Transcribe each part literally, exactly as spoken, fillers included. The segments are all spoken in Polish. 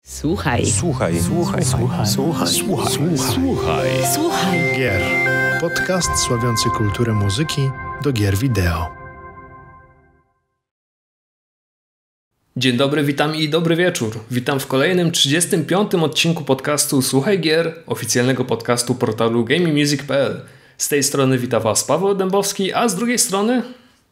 Słuchaj. Słuchaj. Słuchaj. Słuchaj. Słuchaj. Słuchaj. Słuchaj. Słuchaj. Gier. Podcast sławiący kulturę muzyki do gier wideo. Dzień dobry, witam i dobry wieczór. Witam w kolejnym trzydziestym piątym odcinku podcastu Słuchaj Gier, oficjalnego podcastu portalu gaming music kropka p l. Z tej strony wita Was Paweł Dębowski, a z drugiej strony...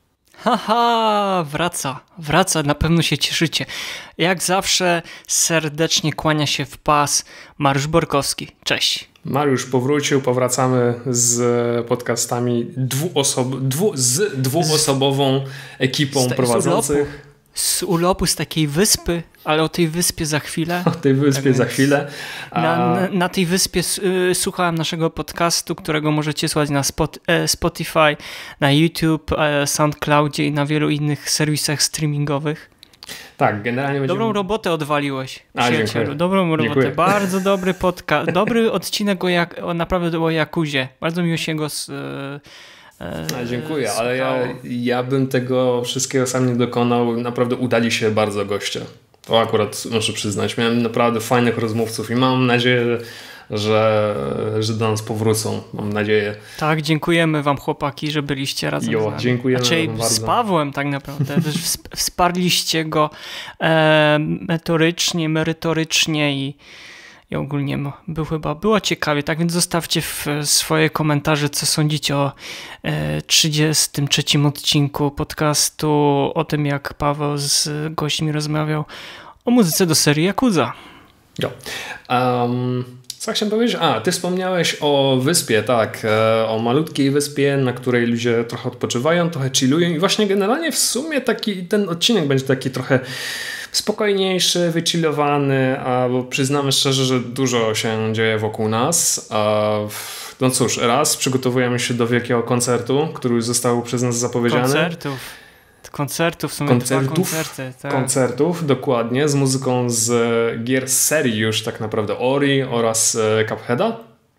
Haha, wraca, wraca, na pewno się cieszycie. Jak zawsze serdecznie kłania się w pas Mariusz Borkowski. Cześć. Mariusz powrócił, powracamy z podcastami dwuosob- dwu- z dwuosobową ekipą z, prowadzących. Z urlopu, z takiej wyspy, ale o tej wyspie za chwilę. O tej wyspie tak za chwilę. A... Na, na, na tej wyspie y, słuchałem naszego podcastu, którego możecie słuchać na spot, e, Spotify, na YouTube, e, SoundCloudzie i na wielu innych serwisach streamingowych. Tak, generalnie będziemy... Dobrą robotę odwaliłeś, A, przyjacielu. dziękuję. Dobrą robotę. Dziękuję. Bardzo dobry podcast. Dobry odcinek o, jak, o naprawdę o Jakuzie. Bardzo miło się go... Z, e, A, dziękuję, ale ja, ja bym tego wszystkiego sam nie dokonał. Naprawdę udali się bardzo goście. To akurat muszę przyznać. Miałem naprawdę fajnych rozmówców i mam nadzieję, że, że do nas powrócą. Mam nadzieję. Tak, dziękujemy wam chłopaki, że byliście razem jo, z nami. Dziękujemy znaczy, wam bardzo. Z Pawłem tak naprawdę. Też wsparliście go e, metorycznie, merytorycznie i I ogólnie był chyba, było ciekawie, tak więc zostawcie w swoje komentarze, co sądzicie o e, trzydziestym trzecim odcinku podcastu, o tym jak Paweł z gośćmi rozmawiał o muzyce do serii Yakuza. Jo. Um, co chciałem powiedzieć? A, ty wspomniałeś o wyspie, tak, e, o malutkiej wyspie, na której ludzie trochę odpoczywają, trochę chillują i właśnie generalnie w sumie taki ten odcinek będzie taki trochę spokojniejszy, wychillowany, a bo przyznamy szczerze, że dużo się dzieje wokół nas. A, no cóż, raz przygotowujemy się do wielkiego koncertu, który już został przez nas zapowiedziany. Koncertów. Koncertów, w sumie koncertów, dwa koncerty. Tak. Koncertów, dokładnie, z muzyką z gier z serii już tak naprawdę Ori oraz Cupheada.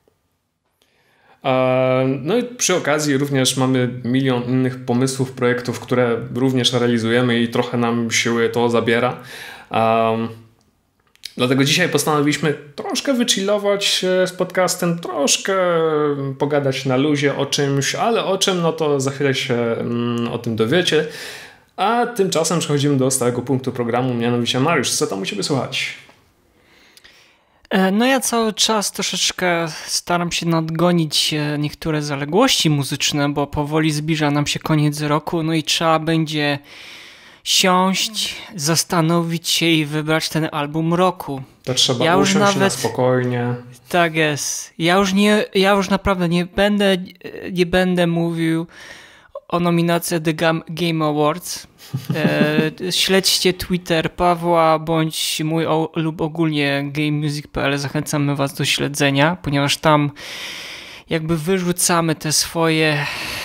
No i przy okazji również mamy milion innych pomysłów, projektów, które również realizujemy i trochę nam siły to zabiera. Um, dlatego dzisiaj postanowiliśmy troszkę wychillować z podcastem, troszkę pogadać na luzie o czymś, ale o czym, no to za chwilę się mm, o tym dowiecie. A tymczasem przechodzimy do stałego punktu programu, mianowicie Mariusz, co tam u Ciebie słychać? No ja cały czas troszeczkę staram się nadgonić niektóre zaległości muzyczne, bo powoli zbliża nam się koniec roku, no i trzeba będzie siąść, zastanowić się i wybrać ten album roku. To trzeba ja usiąść już nawet, na spokojnie. Tak jest. Ja już, nie, ja już naprawdę nie będę, nie będę mówił o nominacji The Game Awards. E, śledźcie Twitter Pawła bądź mój o, lub ogólnie game music kropka p l. Zachęcamy was do śledzenia, ponieważ tam jakby wyrzucamy te swoje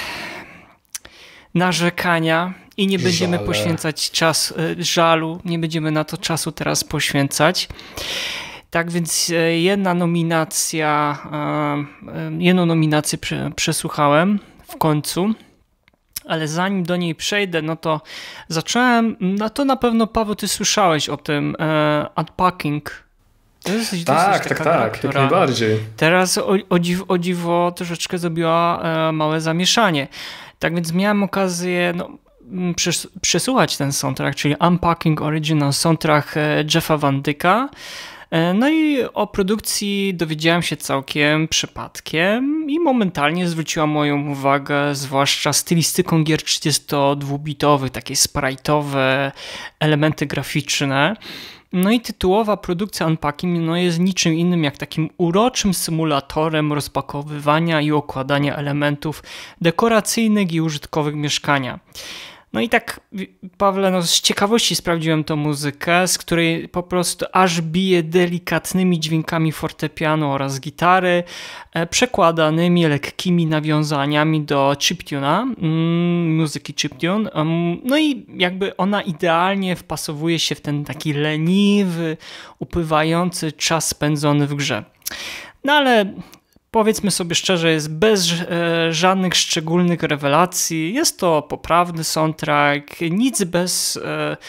narzekania i nie będziemy Żale. poświęcać czasu, żalu, nie będziemy na to czasu teraz poświęcać. Tak więc jedna nominacja, jedną nominację przesłuchałem w końcu. Ale zanim do niej przejdę, no to zacząłem, no to na pewno Paweł, ty słyszałeś o tym e, Unpacking. To jest, to tak, jest tak, taka tak, gra, jak najbardziej. Teraz o, o, dziw, o dziwo troszeczkę zrobiła e, małe zamieszanie. Tak więc miałem okazję no, przes, przesłuchać ten soundtrack, czyli Unpacking Original Soundtrack e, Jeffa Van Dycka. No i o produkcji dowiedziałem się całkiem przypadkiem i momentalnie zwróciła moją uwagę zwłaszcza stylistyką gier trzydziestodwubitowych, takie sprite'owe elementy graficzne. No i tytułowa produkcja Unpacking no jest niczym innym jak takim uroczym symulatorem rozpakowywania i układania elementów dekoracyjnych i użytkowych mieszkania. No i tak, Pawle, no z ciekawości sprawdziłem tą muzykę, z której po prostu aż bije delikatnymi dźwiękami fortepianu oraz gitary, e, przekładanymi lekkimi nawiązaniami do chiptune'a, mm, muzyki chiptune. Um, no i jakby ona idealnie wpasowuje się w ten taki leniwy, upływający czas spędzony w grze. No ale... Powiedzmy sobie szczerze, jest bez e, żadnych szczególnych rewelacji. Jest to poprawny soundtrack, nic bez e,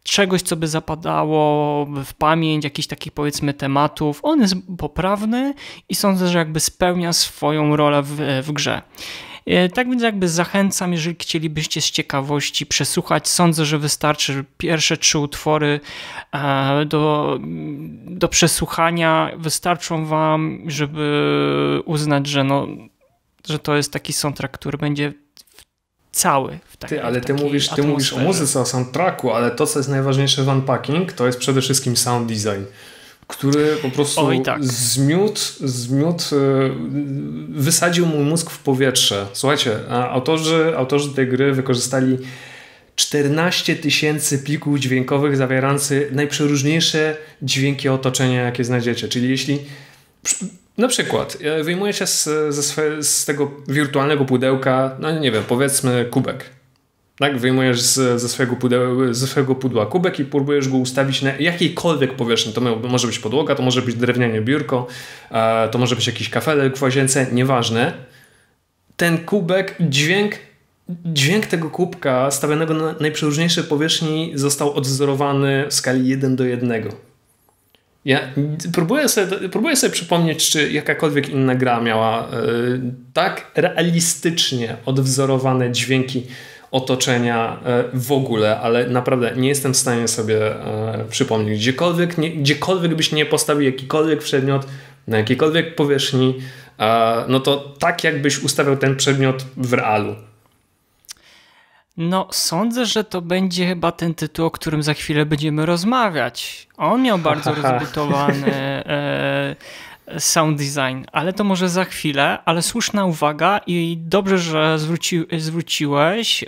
czegoś, co by zapadało w pamięć, jakichś takich powiedzmy tematów. On jest poprawny i sądzę, że jakby spełnia swoją rolę w, w grze. Tak więc jakby zachęcam, jeżeli chcielibyście z ciekawości przesłuchać, sądzę, że wystarczy że pierwsze trzy utwory do, do przesłuchania wystarczą wam, żeby uznać, że, no, że to jest taki soundtrack, który będzie cały w takiej Ty, ale ty mówisz, ty atmosferze. mówisz o muzyce, o soundtracku, ale to, co jest najważniejsze w Unpacking, to jest przede wszystkim sound design, który po prostu Oj, tak. zmiótł, zmiótł, wysadził mój mózg w powietrze. Słuchajcie, autorzy, autorzy tej gry wykorzystali czternaście tysięcy plików dźwiękowych zawierających najprzeróżniejsze dźwięki otoczenia, jakie znajdziecie. Czyli jeśli na przykład wyjmujecie z, ze swe, z tego wirtualnego pudełka, no nie wiem, powiedzmy kubek. Tak? Wyjmujesz z, ze, swojego pudeł, ze swojego pudła kubek i próbujesz go ustawić na jakiejkolwiek powierzchni. To może być podłoga, to może być drewniane biurko, to może być jakiś kafelek w łazience, nieważne. Ten kubek, dźwięk, dźwięk tego kubka stawionego na najprzeróżniejszej powierzchni został odwzorowany w skali jeden do jednego. Ja próbuję sobie, próbuję sobie przypomnieć, czy jakakolwiek inna gra miała yy, tak realistycznie odwzorowane dźwięki otoczenia yy, w ogóle, ale naprawdę nie jestem w stanie sobie yy, przypomnieć. Gdziekolwiek, nie, gdziekolwiek byś nie postawił jakikolwiek przedmiot na jakiejkolwiek powierzchni, yy, no to tak jakbyś ustawiał ten przedmiot w realu. No, sądzę, że to będzie chyba ten tytuł, o którym za chwilę będziemy rozmawiać. On miał bardzo rozbudowany e, sound design, ale to może za chwilę, ale słuszna uwaga i dobrze, że zwróci, zwróciłeś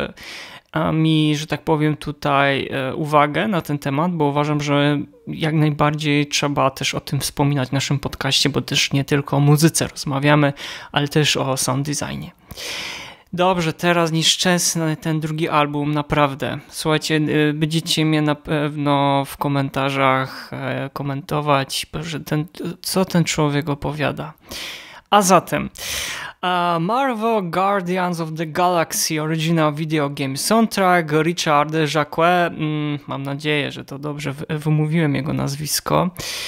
e, mi, że tak powiem, tutaj e, uwagę na ten temat, bo uważam, że jak najbardziej trzeba też o tym wspominać w naszym podcaście, bo też nie tylko o muzyce rozmawiamy, ale też o sound designie. Dobrze, teraz nieszczęsny ten drugi album, naprawdę. Słuchajcie, będziecie mnie na pewno w komentarzach komentować, że ten, co ten człowiek opowiada. A zatem uh, Marvel Guardians of the Galaxy Original Video Game Soundtrack Richard Jacquet. Mm, mam nadzieję, że to dobrze wymówiłem jego nazwisko.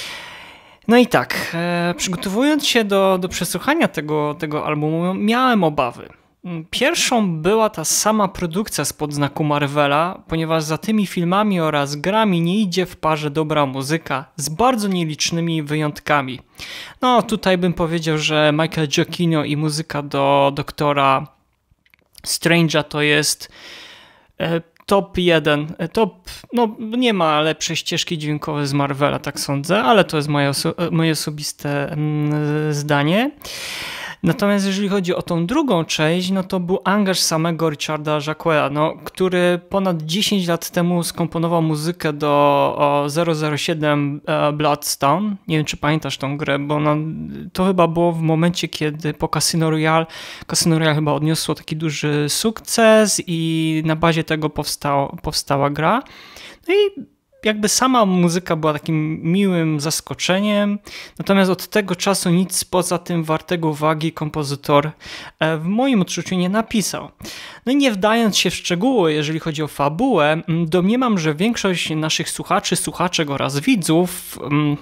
No i tak, e, przygotowując się do, do przesłuchania tego, tego albumu, miałem obawy. Pierwszą była ta sama produkcja spod znaku Marvela, ponieważ za tymi filmami oraz grami nie idzie w parze dobra muzyka z bardzo nielicznymi wyjątkami. No tutaj bym powiedział, że Michael Giacchino i muzyka do Doktora Strange'a to jest e, top jeden, top, no nie ma lepszej ścieżki dźwiękowej z Marvela, tak sądzę, ale to jest moje, oso- moje osobiste mm, zdanie. Natomiast jeżeli chodzi o tą drugą część, no to był angaż samego Richarda Jacqueta, no, który ponad dziesięć lat temu skomponował muzykę do zero zero siedem Bloodstone. Nie wiem, czy pamiętasz tą grę, bo ona, to chyba było w momencie, kiedy po Casino Royale, Casino Royale chyba odniosło taki duży sukces i na bazie tego powstał, powstała gra. No i jakby sama muzyka była takim miłym zaskoczeniem, natomiast od tego czasu nic poza tym wartego uwagi kompozytor w moim odczuciu nie napisał. No i nie wdając się w szczegóły, jeżeli chodzi o fabułę, domniemam, że większość naszych słuchaczy, słuchaczek oraz widzów um,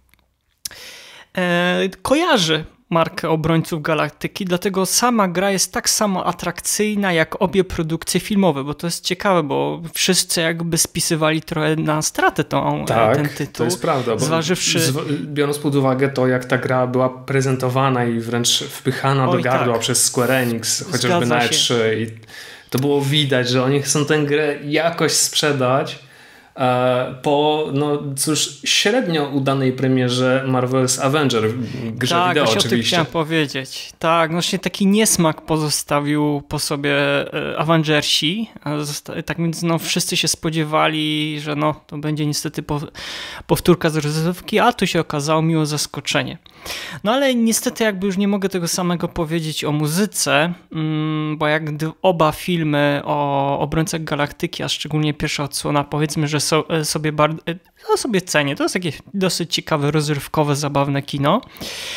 e, kojarzy markę Obrońców Galaktyki, dlatego sama gra jest tak samo atrakcyjna jak obie produkcje filmowe, bo to jest ciekawe, bo wszyscy jakby spisywali trochę na stratę tą, tak, ten tytuł. To jest prawda, bo zważywszy... biorąc pod uwagę to, jak ta gra była prezentowana i wręcz wpychana Oj, do gardła tak. przez Square Enix, chociażby Zgadza na się. E trzy i to było widać, że oni chcą tę grę jakoś sprzedać po, no cóż, średnio udanej premierze Marvel's Avenger, grze tak, wideo właśnie oczywiście. o tym chciałem powiedzieć. Tak, właśnie taki niesmak pozostawił po sobie Avengersi, tak więc no wszyscy się spodziewali, że no to będzie niestety powtórka z rozrywki, a tu się okazało miłe zaskoczenie. No ale niestety jakby już nie mogę tego samego powiedzieć o muzyce, bo jak oba filmy o Obrońcach Galaktyki, a szczególnie pierwsza odsłona, powiedzmy, że so, sobie, bar- no sobie cenię. To jest jakieś dosyć ciekawe, rozrywkowe, zabawne kino.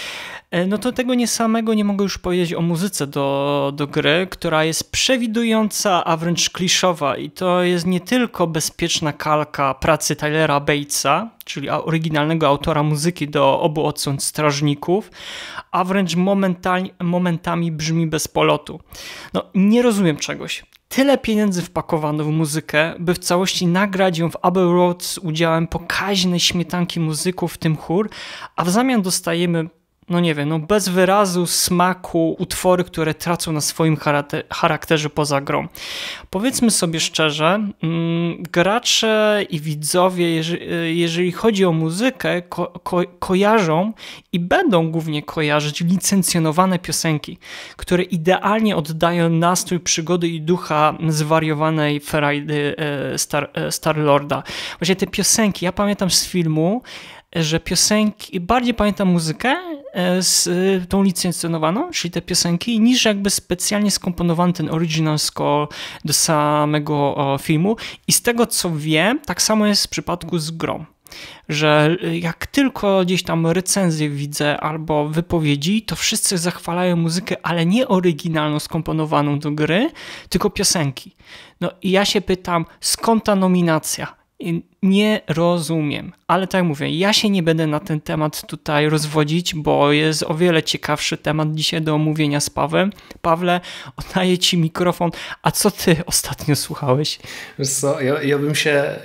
no to tego nie samego nie mogę już powiedzieć o muzyce do, do gry, która jest przewidująca, a wręcz kliszowa i to jest nie tylko bezpieczna kalka pracy Tylera Batesa, czyli oryginalnego autora muzyki do obu odsłon Strażników, a wręcz momentami, momentami brzmi bez polotu. No nie rozumiem czegoś. Tyle pieniędzy wpakowano w muzykę, by w całości nagrać ją w Abbey Road z udziałem pokaźnej śmietanki muzyków, w tym chór, a w zamian dostajemy, no nie wiem, no bez wyrazu, smaku, utwory, które tracą na swoim charakterze poza grą. Powiedzmy sobie szczerze, gracze i widzowie, jeżeli, jeżeli chodzi o muzykę, ko ko kojarzą i będą głównie kojarzyć licencjonowane piosenki, które idealnie oddają nastrój przygody i ducha zwariowanej Ferajdy Star, Star-Lorda. Właśnie te piosenki, ja pamiętam z filmu, że piosenki, bardziej pamiętam muzykę z tą licencjonowaną, czyli te piosenki, niż jakby specjalnie skomponowany ten original score do samego filmu i z tego co wiem, tak samo jest w przypadku z grą, że jak tylko gdzieś tam recenzję widzę albo wypowiedzi, to wszyscy zachwalają muzykę, ale nie oryginalną skomponowaną do gry, tylko piosenki. No i ja się pytam, skąd ta nominacja? Nie rozumiem, ale tak jak mówię, ja się nie będę na ten temat tutaj rozwodzić, bo jest o wiele ciekawszy temat dzisiaj do omówienia z Pawłem. Pawle, oddaję ci mikrofon, a co ty ostatnio słuchałeś? Wiesz co, ja, ja bym się...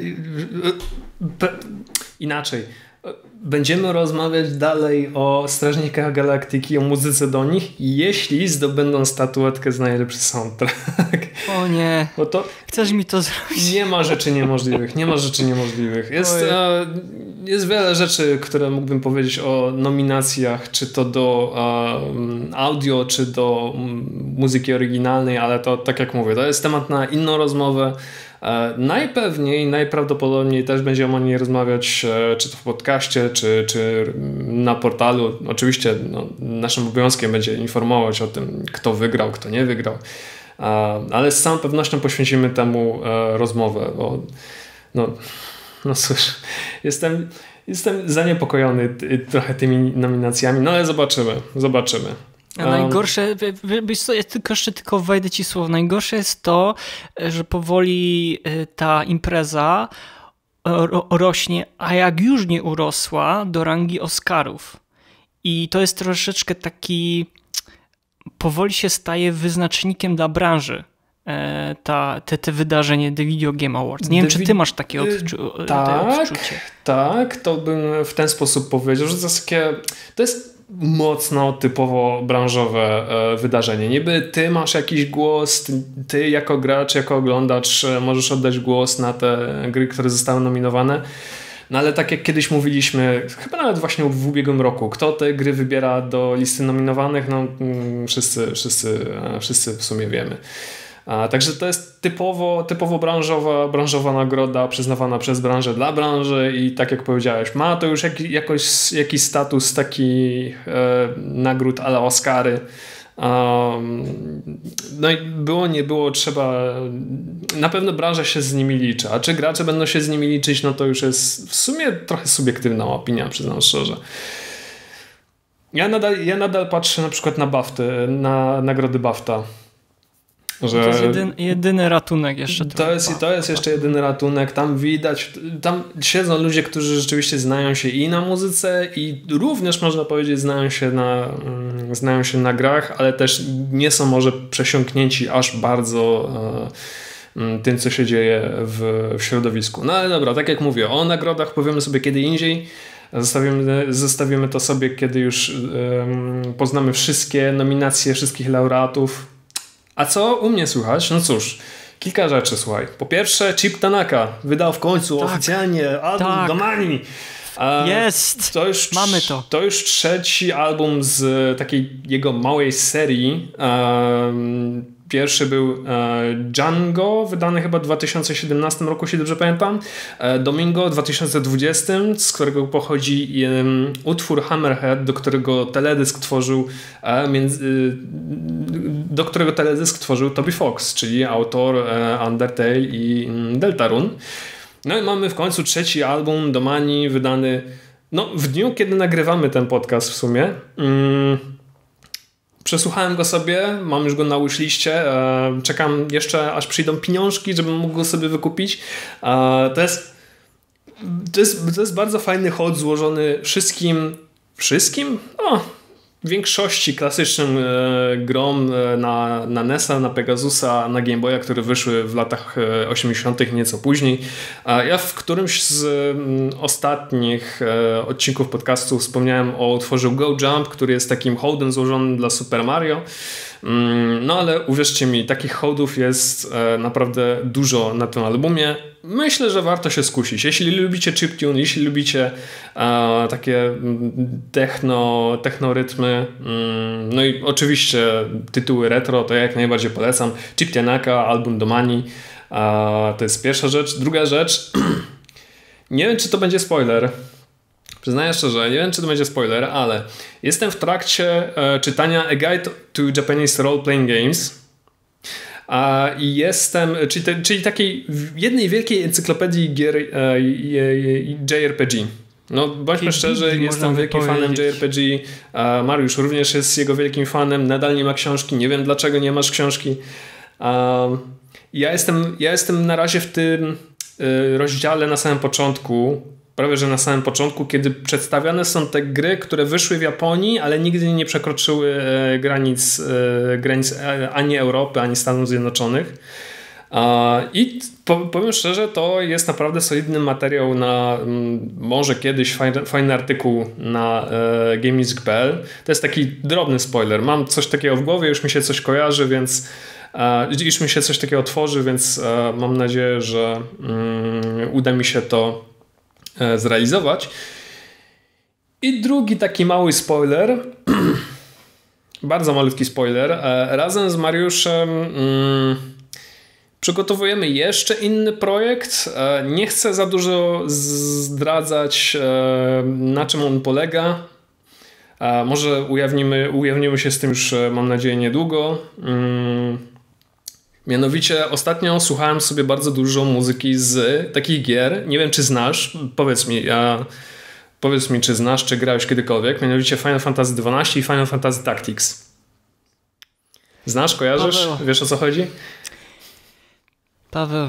Inaczej. Będziemy rozmawiać dalej o Strażnikach Galaktyki, o muzyce do nich, jeśli zdobędą statuetkę za najlepszy soundtrack. O nie, bo to chcesz mi to zrobić? Nie ma rzeczy niemożliwych, nie ma rzeczy niemożliwych. Jest, e, jest wiele rzeczy, które mógłbym powiedzieć o nominacjach, czy to do e, audio, czy do um, muzyki oryginalnej, ale to tak jak mówię, to jest temat na inną rozmowę. E, najpewniej, najprawdopodobniej też będziemy o niej rozmawiać, e, czy to w podcaście, czy, czy na portalu. Oczywiście no, naszym obowiązkiem będzie informować o tym, kto wygrał, kto nie wygrał. E, ale z całą pewnością poświęcimy temu e, rozmowę, bo no, no cóż, jestem, jestem zaniepokojony t, trochę tymi nominacjami, no ale zobaczymy, zobaczymy. A najgorsze, wiesz co, ja tylko jeszcze tylko wejdę ci słowo, najgorsze jest to, że powoli ta impreza rośnie, a jak już nie urosła, do rangi Oscarów. I to jest troszeczkę taki, powoli się staje wyznacznikiem dla branży. Ta, te, te wydarzenie The Video Game Awards. Nie The wiem, czy ty masz takie odczu tak, odczucie. Tak, to bym w ten sposób powiedział, że to jest takie, to jest mocno typowo branżowe e, wydarzenie. Niby ty masz jakiś głos, ty, ty jako gracz, jako oglądacz e, możesz oddać głos na te gry, które zostały nominowane. No ale tak jak kiedyś mówiliśmy, chyba nawet właśnie w ubiegłym roku, kto te gry wybiera do listy nominowanych, no mm, wszyscy, wszyscy, e, wszyscy w sumie wiemy. A, także to jest typowo, typowo branżowa, branżowa nagroda przyznawana przez branżę dla branży i tak jak powiedziałeś, ma to już jak, jakoś, jakiś status takich e, nagród a la Oscary. Um, no i było, nie było, trzeba, na pewno branża się z nimi liczy, a czy gracze będą się z nimi liczyć, no to już jest w sumie trochę subiektywna opinia, przyznam szczerze. Ja nadal, ja nadal patrzę na przykład na BAFTA, na nagrody BAFTA. Że to jest jedyny, jedyny ratunek jeszcze. To jest, to jest jeszcze jedyny ratunek. Tam widać, tam siedzą ludzie, którzy rzeczywiście znają się i na muzyce i również można powiedzieć znają się na, znają się na grach, ale też nie są może przesiąknięci aż bardzo e, tym, co się dzieje w, w środowisku. No ale dobra, tak jak mówię, o nagrodach powiemy sobie kiedy indziej. Zostawimy, zostawimy to sobie, kiedy już e, poznamy wszystkie nominacje, wszystkich laureatów. A co u mnie słychać? No cóż, kilka rzeczy, słuchaj. Po pierwsze, Chip Tanaka wydał w końcu tak, oficjalnie album tak. Domani. Jest! To już, mamy to. To już trzeci album z takiej jego małej serii. Pierwszy był Django, wydany chyba w dwa tysiące siedemnastym roku, jeśli dobrze pamiętam. Domingo w dwa tysiące dwudziestym, z którego pochodzi utwór Hammerhead, do którego teledysk tworzył do którego teledysk tworzył Toby Fox, czyli autor Undertale i Deltarune. No i mamy w końcu trzeci album Domani, wydany no, w dniu, kiedy nagrywamy ten podcast w sumie, mm, przesłuchałem go sobie, mam już go na wishliście, e, czekam jeszcze, aż przyjdą pieniążki, żebym mógł go sobie wykupić. E, to jest To jest, to jest bardzo fajny hod złożony wszystkim, wszystkim? O, w większości klasycznym e, grom e, na, na nesa, na Pegasusa, na Game Boya, które wyszły w latach e, osiemdziesiątych, nieco później. A ja w którymś z m, ostatnich e, odcinków podcastu wspomniałem o utworze Go Jump, który jest takim hołdem złożonym dla Super Mario. No ale uwierzcie mi, takich hołdów jest e, naprawdę dużo na tym albumie. Myślę, że warto się skusić. Jeśli lubicie chiptune, jeśli lubicie e, takie techno, technorytmy, mm, no i oczywiście tytuły retro, to ja jak najbardziej polecam. Chip Tanaka, album Domani, e, to jest pierwsza rzecz. Druga rzecz, nie wiem, czy to będzie spoiler. Przyznaję szczerze, nie wiem, czy to będzie spoiler, ale jestem w trakcie e, czytania A Guide to Japanese Role Playing Games a, i jestem, czyli, te, czyli takiej jednej wielkiej encyklopedii gier e, J R P G. No bądźmy szczerzy, jestem wielkim fanem J R P G, a Mariusz również jest jego wielkim fanem, nadal nie ma książki, nie wiem dlaczego nie masz książki. A, ja, jestem, ja jestem na razie w tym y, rozdziale na samym początku, prawie że na samym początku, kiedy przedstawiane są te gry, które wyszły w Japonii, ale nigdy nie przekroczyły e, granic, e, granic e, ani Europy, ani Stanów Zjednoczonych. E, I po, powiem szczerze, to jest naprawdę solidny materiał na m, może kiedyś fajny, fajny artykuł na e, GameInc kropka p l. To jest taki drobny spoiler. Mam coś takiego w głowie, już mi się coś kojarzy, więc e, już mi się coś takiego tworzy, więc e, mam nadzieję, że mm, uda mi się to zrealizować. I drugi taki mały spoiler, bardzo malutki spoiler, razem z Mariuszem mm, przygotowujemy jeszcze inny projekt. Nie chcę za dużo zdradzać, na czym on polega. Może ujawnimy, ujawnimy się z tym już, mam nadzieję, niedługo. Mm. Mianowicie ostatnio słuchałem sobie bardzo dużo muzyki z takich gier. Nie wiem, czy znasz. Powiedz mi, ja, powiedz mi, czy znasz, czy grałeś kiedykolwiek. Mianowicie Final Fantasy dwanaście i Final Fantasy Tactics. Znasz, kojarzysz? Paweł. Wiesz, o co chodzi? Paweł,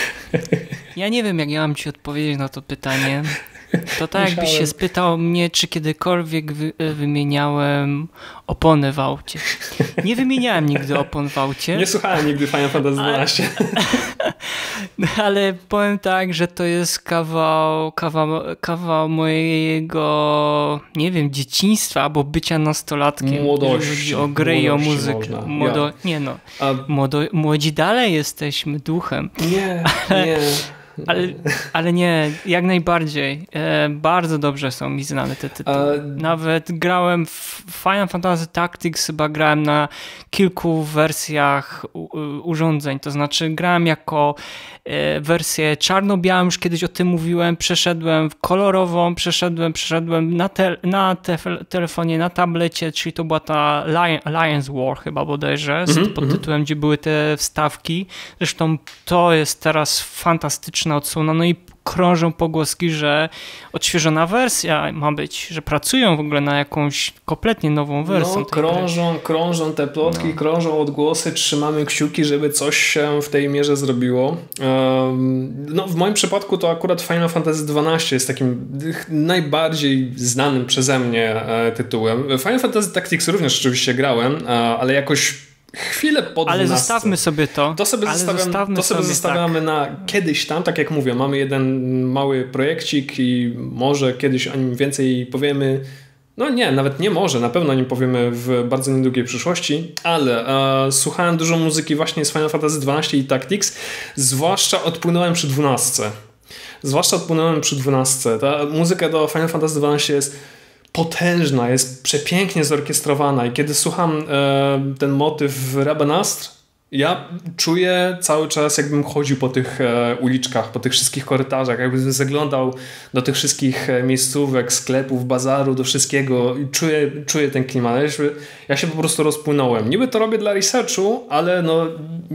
ja nie wiem, jak ja mam ci odpowiedzieć na to pytanie. To tak jakbyś się spytał mnie, czy kiedykolwiek wy, wymieniałem opony w aucie. Nie wymieniałem nigdy opon w aucie. Nie słuchałem nigdy Final Fantasy dwanaście. Ale, ale powiem tak, że to jest kawał, kawał, kawał mojego, nie wiem, dzieciństwa albo bycia nastolatkiem. Młodości. Chodzi o gry i o muzykę. Młodo, ja. Nie no, A... Młodo, młodzi dalej jesteśmy duchem. Nie, nie. Ale, ale nie, jak najbardziej. E, bardzo dobrze są mi znane te tytuły. A... Nawet grałem w Final Fantasy Tactics, chyba grałem na kilku wersjach u, urządzeń. To znaczy grałem jako e, wersję czarno-białą, już kiedyś o tym mówiłem. Przeszedłem w kolorową, przeszedłem, przeszedłem na, te, na te, telefonie, na tablecie, czyli to była ta Lion, Lions War chyba bodajże, mm-hmm, pod tytułem, gdzie były te wstawki. Zresztą to jest teraz fantastyczne odsłona, no i krążą pogłoski, że odświeżona wersja ma być, że pracują w ogóle na jakąś kompletnie nową wersję. No, krążą, gry. krążą te plotki, no. krążą odgłosy, trzymamy kciuki, żeby coś się w tej mierze zrobiło. No, w moim przypadku to akurat Final Fantasy dwanaście jest takim najbardziej znanym przeze mnie tytułem. Final Fantasy Tactics również oczywiście grałem, ale jakoś chwilę po dwunastce. Ale zostawmy sobie to. To sobie, ale zostawiam, to sobie, sobie zostawiamy tak. na kiedyś tam, tak jak mówię, mamy jeden mały projekcik i może kiedyś o nim więcej powiemy. No nie, nawet nie może, na pewno nie powiemy w bardzo niedługiej przyszłości, ale e, słuchałem dużo muzyki właśnie z Final Fantasy dwanaście i Tactics, zwłaszcza odpłynąłem przy dwunastce. Zwłaszcza odpłynąłem przy dwunastce. Ta muzyka do Final Fantasy dwanaście jest potężna, jest przepięknie zorkiestrowana i kiedy słucham e, ten motyw w Rabanastr, ja czuję cały czas, jakbym chodził po tych e, uliczkach, po tych wszystkich korytarzach, jakbym zaglądał do tych wszystkich miejscówek, sklepów, bazaru, do wszystkiego i czuję, czuję ten klimat. Ja się, ja się po prostu rozpłynąłem. Niby to robię dla researchu, ale no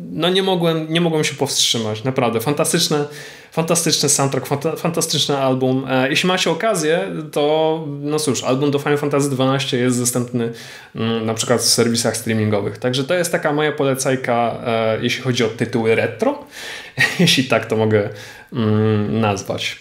no nie mogłem, nie mogłem się powstrzymać, naprawdę. Fantastyczne, fantastyczny soundtrack, fanta, fantastyczny album. E, jeśli macie okazję, to no cóż, album do Final Fantasy dwanaście jest dostępny mm, na przykład w serwisach streamingowych. Także to jest taka moja polecajka, e, jeśli chodzi o tytuły retro, jeśli tak to mogę mm, nazwać.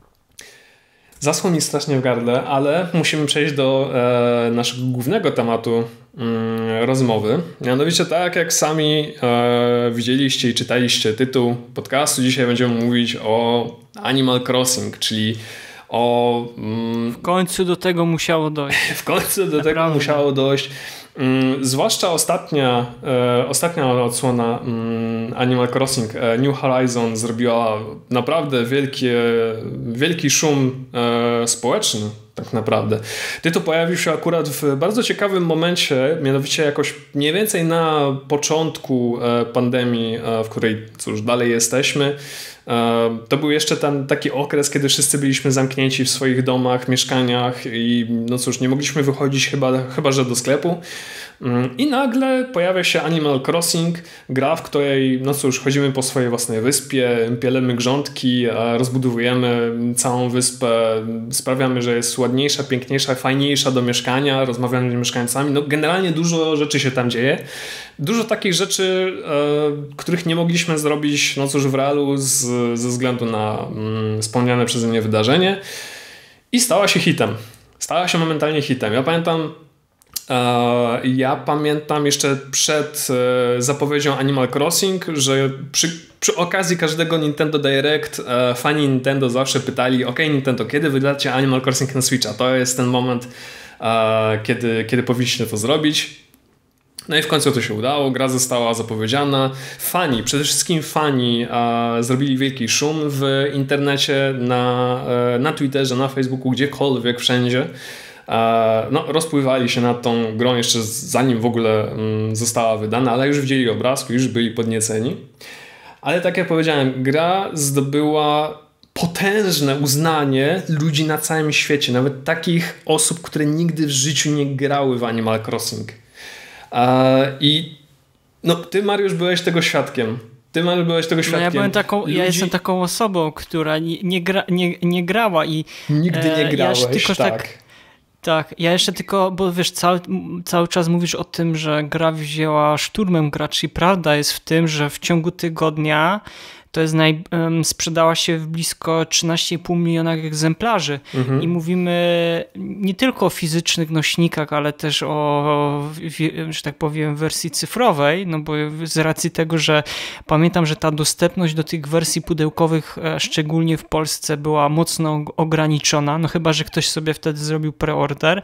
Zaschło mi strasznie w gardle, ale musimy przejść do e, naszego głównego tematu mm, rozmowy. Mianowicie tak jak sami e, widzieliście i czytaliście tytuł podcastu, dzisiaj będziemy mówić o Animal Crossing, czyli o... Mm, w końcu do tego musiało dojść. W końcu do Naprawdę. tego musiało dojść. Mm, zwłaszcza ostatnia, e, ostatnia odsłona mm, Animal Crossing e, New Horizon zrobiła naprawdę wielkie, wielki szum e, społeczny, tak naprawdę. Tytuł pojawił się akurat w bardzo ciekawym momencie, mianowicie jakoś mniej więcej na początku e, pandemii, e, w której cóż, dalej jesteśmy. E, to był jeszcze ten taki okres, kiedy wszyscy byliśmy zamknięci w swoich domach, mieszkaniach i no cóż, nie mogliśmy wychodzić chyba, chyba że do sklepu. I nagle pojawia się Animal Crossing, gra, w której no cóż, chodzimy po swojej własnej wyspie, pielemy grządki, rozbudowujemy całą wyspę, sprawiamy, że jest ładniejsza, piękniejsza, fajniejsza do mieszkania, rozmawiamy z mieszkańcami. No generalnie dużo rzeczy się tam dzieje. Dużo takich rzeczy, e, których nie mogliśmy zrobić no cóż, w realu z, ze względu na mm, wspomniane przeze mnie wydarzenie. I stała się hitem. Stała się momentalnie hitem. Ja pamiętam Ja pamiętam jeszcze przed zapowiedzią Animal Crossing, że przy, przy okazji każdego Nintendo Direct fani Nintendo zawsze pytali: ok, Nintendo, kiedy wydacie Animal Crossing na Switcha? To jest ten moment, kiedy, kiedy powinniście to zrobić. No i w końcu to się udało, gra została zapowiedziana. Fani, przede wszystkim fani zrobili wielki szum w internecie, na, na Twitterze, na Facebooku, gdziekolwiek, wszędzie. No, rozpływali się nad tą grą jeszcze zanim w ogóle została wydana, ale już widzieli obrazki, już byli podnieceni. Ale tak jak powiedziałem, gra zdobyła potężne uznanie ludzi na całym świecie, nawet takich osób, które nigdy w życiu nie grały w Animal Crossing. I no, ty, Mariusz, byłeś tego świadkiem. Ty, Mariusz, byłeś tego świadkiem. No ja, byłem taką, Ludzi... ja jestem taką osobą, która nie, nie, gra, nie, nie grała i... Nigdy nie grałeś, ja tylko, tak. tak. Tak, ja jeszcze tylko, bo wiesz, cały, cały czas mówisz o tym, że gra wzięła szturmem graczy i prawda jest w tym, że w ciągu tygodnia to jest naj, um, sprzedała się w blisko trzynaście i pół miliona egzemplarzy mhm. i mówimy nie tylko o fizycznych nośnikach, ale też o, że tak powiem, wersji cyfrowej, no bo z racji tego, że pamiętam, że ta dostępność do tych wersji pudełkowych, szczególnie w Polsce, była mocno ograniczona, no chyba, że ktoś sobie wtedy zrobił preorder.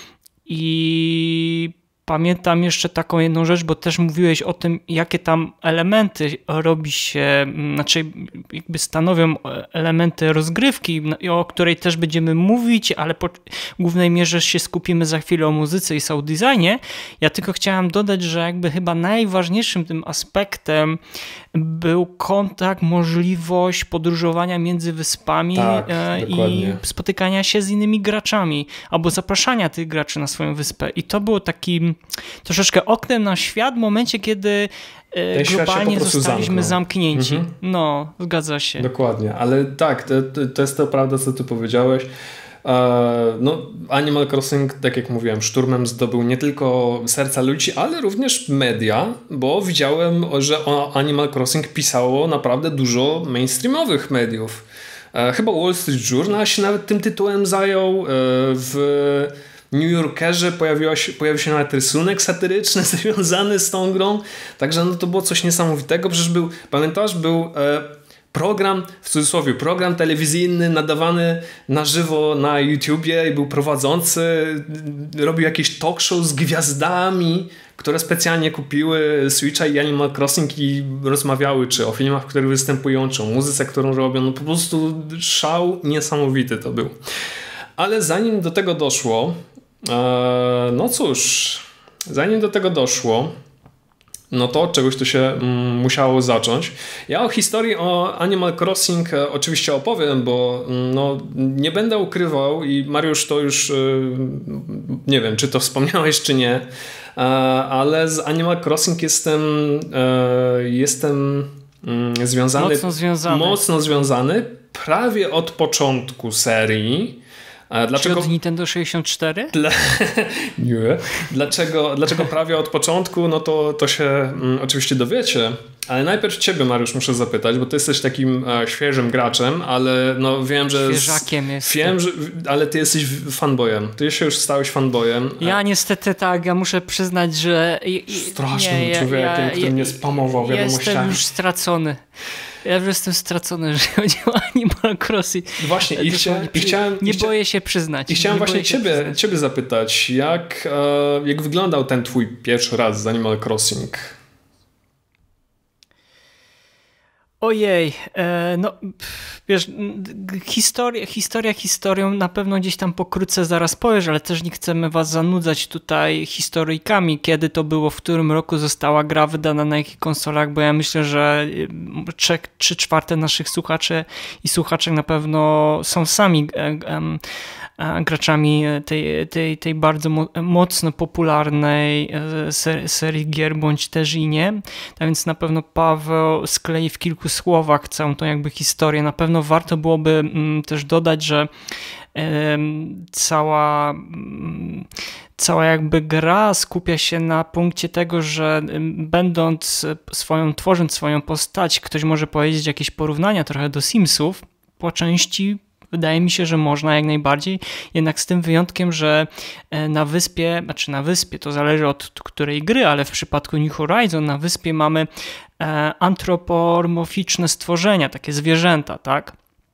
I pamiętam jeszcze taką jedną rzecz, bo też mówiłeś o tym, jakie tam elementy robi się, znaczy jakby stanowią elementy rozgrywki, o której też będziemy mówić, ale po głównej mierze się skupimy za chwilę o muzyce i sound designie. Ja tylko chciałem dodać, że jakby chyba najważniejszym tym aspektem był kontakt, możliwość podróżowania między wyspami tak, i spotykania się z innymi graczami, albo zapraszania tych graczy na swoją wyspę. I to było takim troszeczkę oknem na świat w momencie, kiedy Ten globalnie zostaliśmy zamknął. zamknięci. Mhm. No, zgadza się. Dokładnie, ale tak, to, to jest to prawda, co ty powiedziałeś. No, Animal Crossing, tak jak mówiłem, szturmem zdobył nie tylko serca ludzi, ale również media, bo widziałem, że o Animal Crossing pisało naprawdę dużo mainstreamowych mediów. Chyba Wall Street Journal się nawet tym tytułem zajął. W New Yorkerze pojawiła się, pojawił się nawet rysunek satyryczny związany z tą grą. Także no, to było coś niesamowitego. Przecież był, pamiętasz, był program, w cudzysłowie, program telewizyjny nadawany na żywo na YouTubie i był prowadzący, robił jakieś talk show z gwiazdami, które specjalnie kupiły Switcha i Animal Crossing i rozmawiały czy o filmach, w których występują, czy o muzyce, którą robią. No po prostu szał niesamowity to był. Ale zanim do tego doszło, no cóż, zanim do tego doszło, no to od czegoś to się mm, musiało zacząć. Ja o historii o Animal Crossing e, oczywiście opowiem, bo mm, no, nie będę ukrywał i Mariusz to już e, nie wiem, czy to wspomniałeś, czy nie, e, ale z Animal Crossing jestem e, jestem mm, związany, mocno związany mocno związany prawie od początku serii. Dlaczego? Czy od Nintendo sześćdziesiąt cztery? Dla... Nie. Dlaczego, dlaczego prawie od początku? No to, to się mm, oczywiście dowiecie, ale najpierw ciebie, Mariusz, muszę zapytać, bo ty jesteś takim e, świeżym graczem, ale no wiem, że... Świeżakiem jestem. Wiem, że, ale ty jesteś fanboyem. Ty się już stałeś fanboyem. Ja niestety tak, ja muszę przyznać, że... Strasznym nie, człowiekiem, ja, który ja, mnie spamował wiadomościami. Jestem już stracony. Ja już jestem stracony, jeżeli chodzi o Animal Crossing. Właśnie, i, chcia, i chciałem... Nie i chcia, boję się przyznać. I chciałem właśnie ciebie, przyznać. ciebie zapytać, jak, e, jak wyglądał ten twój pierwszy raz z Animal Crossing? Ojej, e, no wiesz, historia, historia historią, na pewno gdzieś tam pokrótce zaraz powiesz, ale też nie chcemy was zanudzać tutaj historyjkami, kiedy to było, w którym roku została gra wydana na jakich konsolach, bo ja myślę, że trzy czwarte naszych słuchaczy i słuchaczek na pewno są sami um, graczami tej, tej, tej bardzo mocno popularnej serii gier, bądź też i nie. Tak więc na pewno Paweł sklei w kilku słowach całą tą jakby historię. Na pewno warto byłoby też dodać, że cała cała jakby gra skupia się na punkcie tego, że będąc swoją, tworząc swoją postać, ktoś może powiedzieć jakieś porównania trochę do Simsów, po części wydaje mi się, że można jak najbardziej, jednak z tym wyjątkiem, że na wyspie, znaczy na wyspie, to zależy od której gry, ale w przypadku New Horizon na wyspie mamy antropomorficzne stworzenia, takie zwierzęta, tak?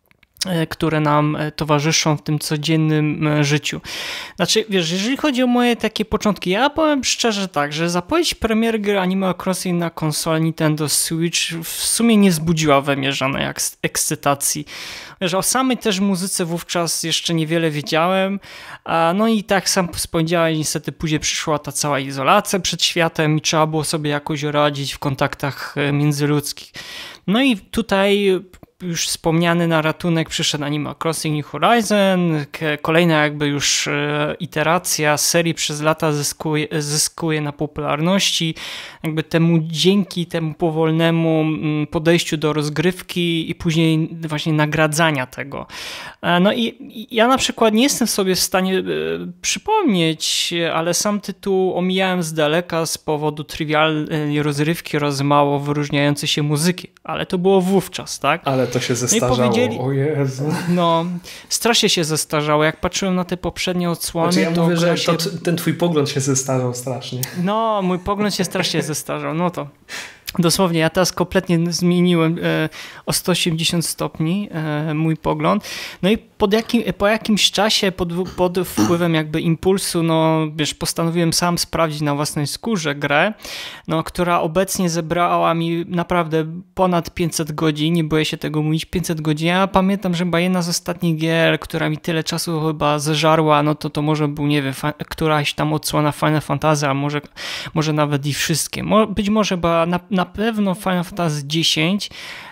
Które nam towarzyszą w tym codziennym życiu. Znaczy, wiesz, jeżeli chodzi o moje takie początki, ja powiem szczerze tak, że zapowiedź premiery gry Animal Crossing na konsolę Nintendo Switch w sumie nie wzbudziła we mnie żadnej ekscytacji. Wiesz, o samej też muzyce wówczas jeszcze niewiele wiedziałem, no i tak sam wspomniałem, niestety później przyszła ta cała izolacja przed światem i trzeba było sobie jakoś radzić w kontaktach międzyludzkich. No i tutaj już wspomniany na ratunek przyszedł Animal Crossing New Horizon, kolejna jakby już iteracja serii przez lata zyskuje, zyskuje na popularności, jakby temu dzięki temu powolnemu podejściu do rozgrywki i później właśnie nagradzania tego. No i ja na przykład nie jestem sobie w stanie przypomnieć, ale sam tytuł omijałem z daleka z powodu trywialnej rozrywki oraz mało wyróżniającej się muzyki, ale to było wówczas, tak? Ale to się zestarzało, no powiedzieli, o Jezu. No, strasznie się zestarzało. Jak patrzyłem na te poprzednie odsłony, znaczy, ja to... mówię, że się... to, ten twój pogląd się zestarzał strasznie. No, mój pogląd się strasznie zestarzał, no to... Dosłownie, ja teraz kompletnie zmieniłem e, o sto osiemdziesiąt stopni e, mój pogląd. No i pod jakim, po jakimś czasie, pod, pod wpływem jakby impulsu, no wiesz, postanowiłem sam sprawdzić na własnej skórze grę, no, która obecnie zebrała mi naprawdę ponad pięćset godzin, nie boję się tego mówić, pięćset godzin. Ja pamiętam, że chyba jedna z ostatnich gier, która mi tyle czasu chyba zeżarła, no to to może był, nie wiem, fa- któraś tam odsłona Final Fantasy, a może, może nawet i wszystkie. Mo- być może chyba na, na pewno Final Fantasy dziesięć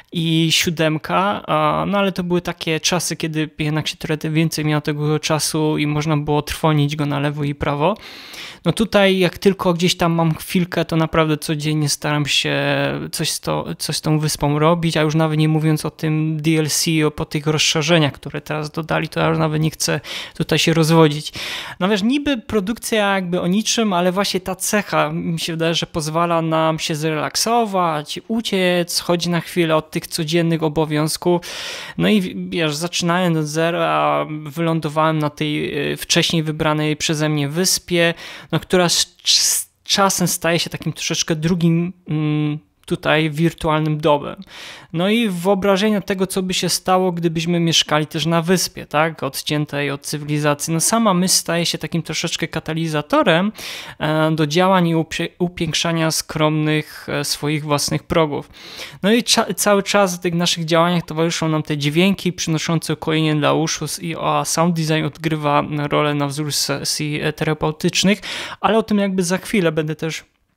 i siódemka, no ale to były takie czasy, kiedy jednak się trochę więcej miało tego czasu i można było trwonić go na lewo i prawo. No tutaj jak tylko gdzieś tam mam chwilkę, to naprawdę codziennie staram się coś z, to, coś z tą wyspą robić, a już nawet nie mówiąc o tym D L C, o po tych rozszerzeniach, które teraz dodali, to ja już nawet nie chcę tutaj się rozwodzić. No wiesz, niby produkcja jakby o niczym, ale właśnie ta cecha mi się wydaje, że pozwala nam się zrelaksować, uciec, chodzi na chwilę od tych codziennych obowiązków. No i wiesz, zaczynając od zera, wylądowałem na tej wcześniej wybranej przeze mnie wyspie, no, która z, z czasem staje się takim troszeczkę drugim mm, tutaj wirtualnym domem. No i wyobrażenia tego, co by się stało, gdybyśmy mieszkali też na wyspie, tak, odciętej od cywilizacji. No sama myśl staje się takim troszeczkę katalizatorem e, do działań i upie- upiększania skromnych e, swoich własnych progów. No i cza- cały czas w tych naszych działaniach towarzyszą nam te dźwięki przynoszące ukojenie dla uszu i a sound design odgrywa rolę na wzór sesji terapeutycznych, ale o tym jakby za chwilę będę też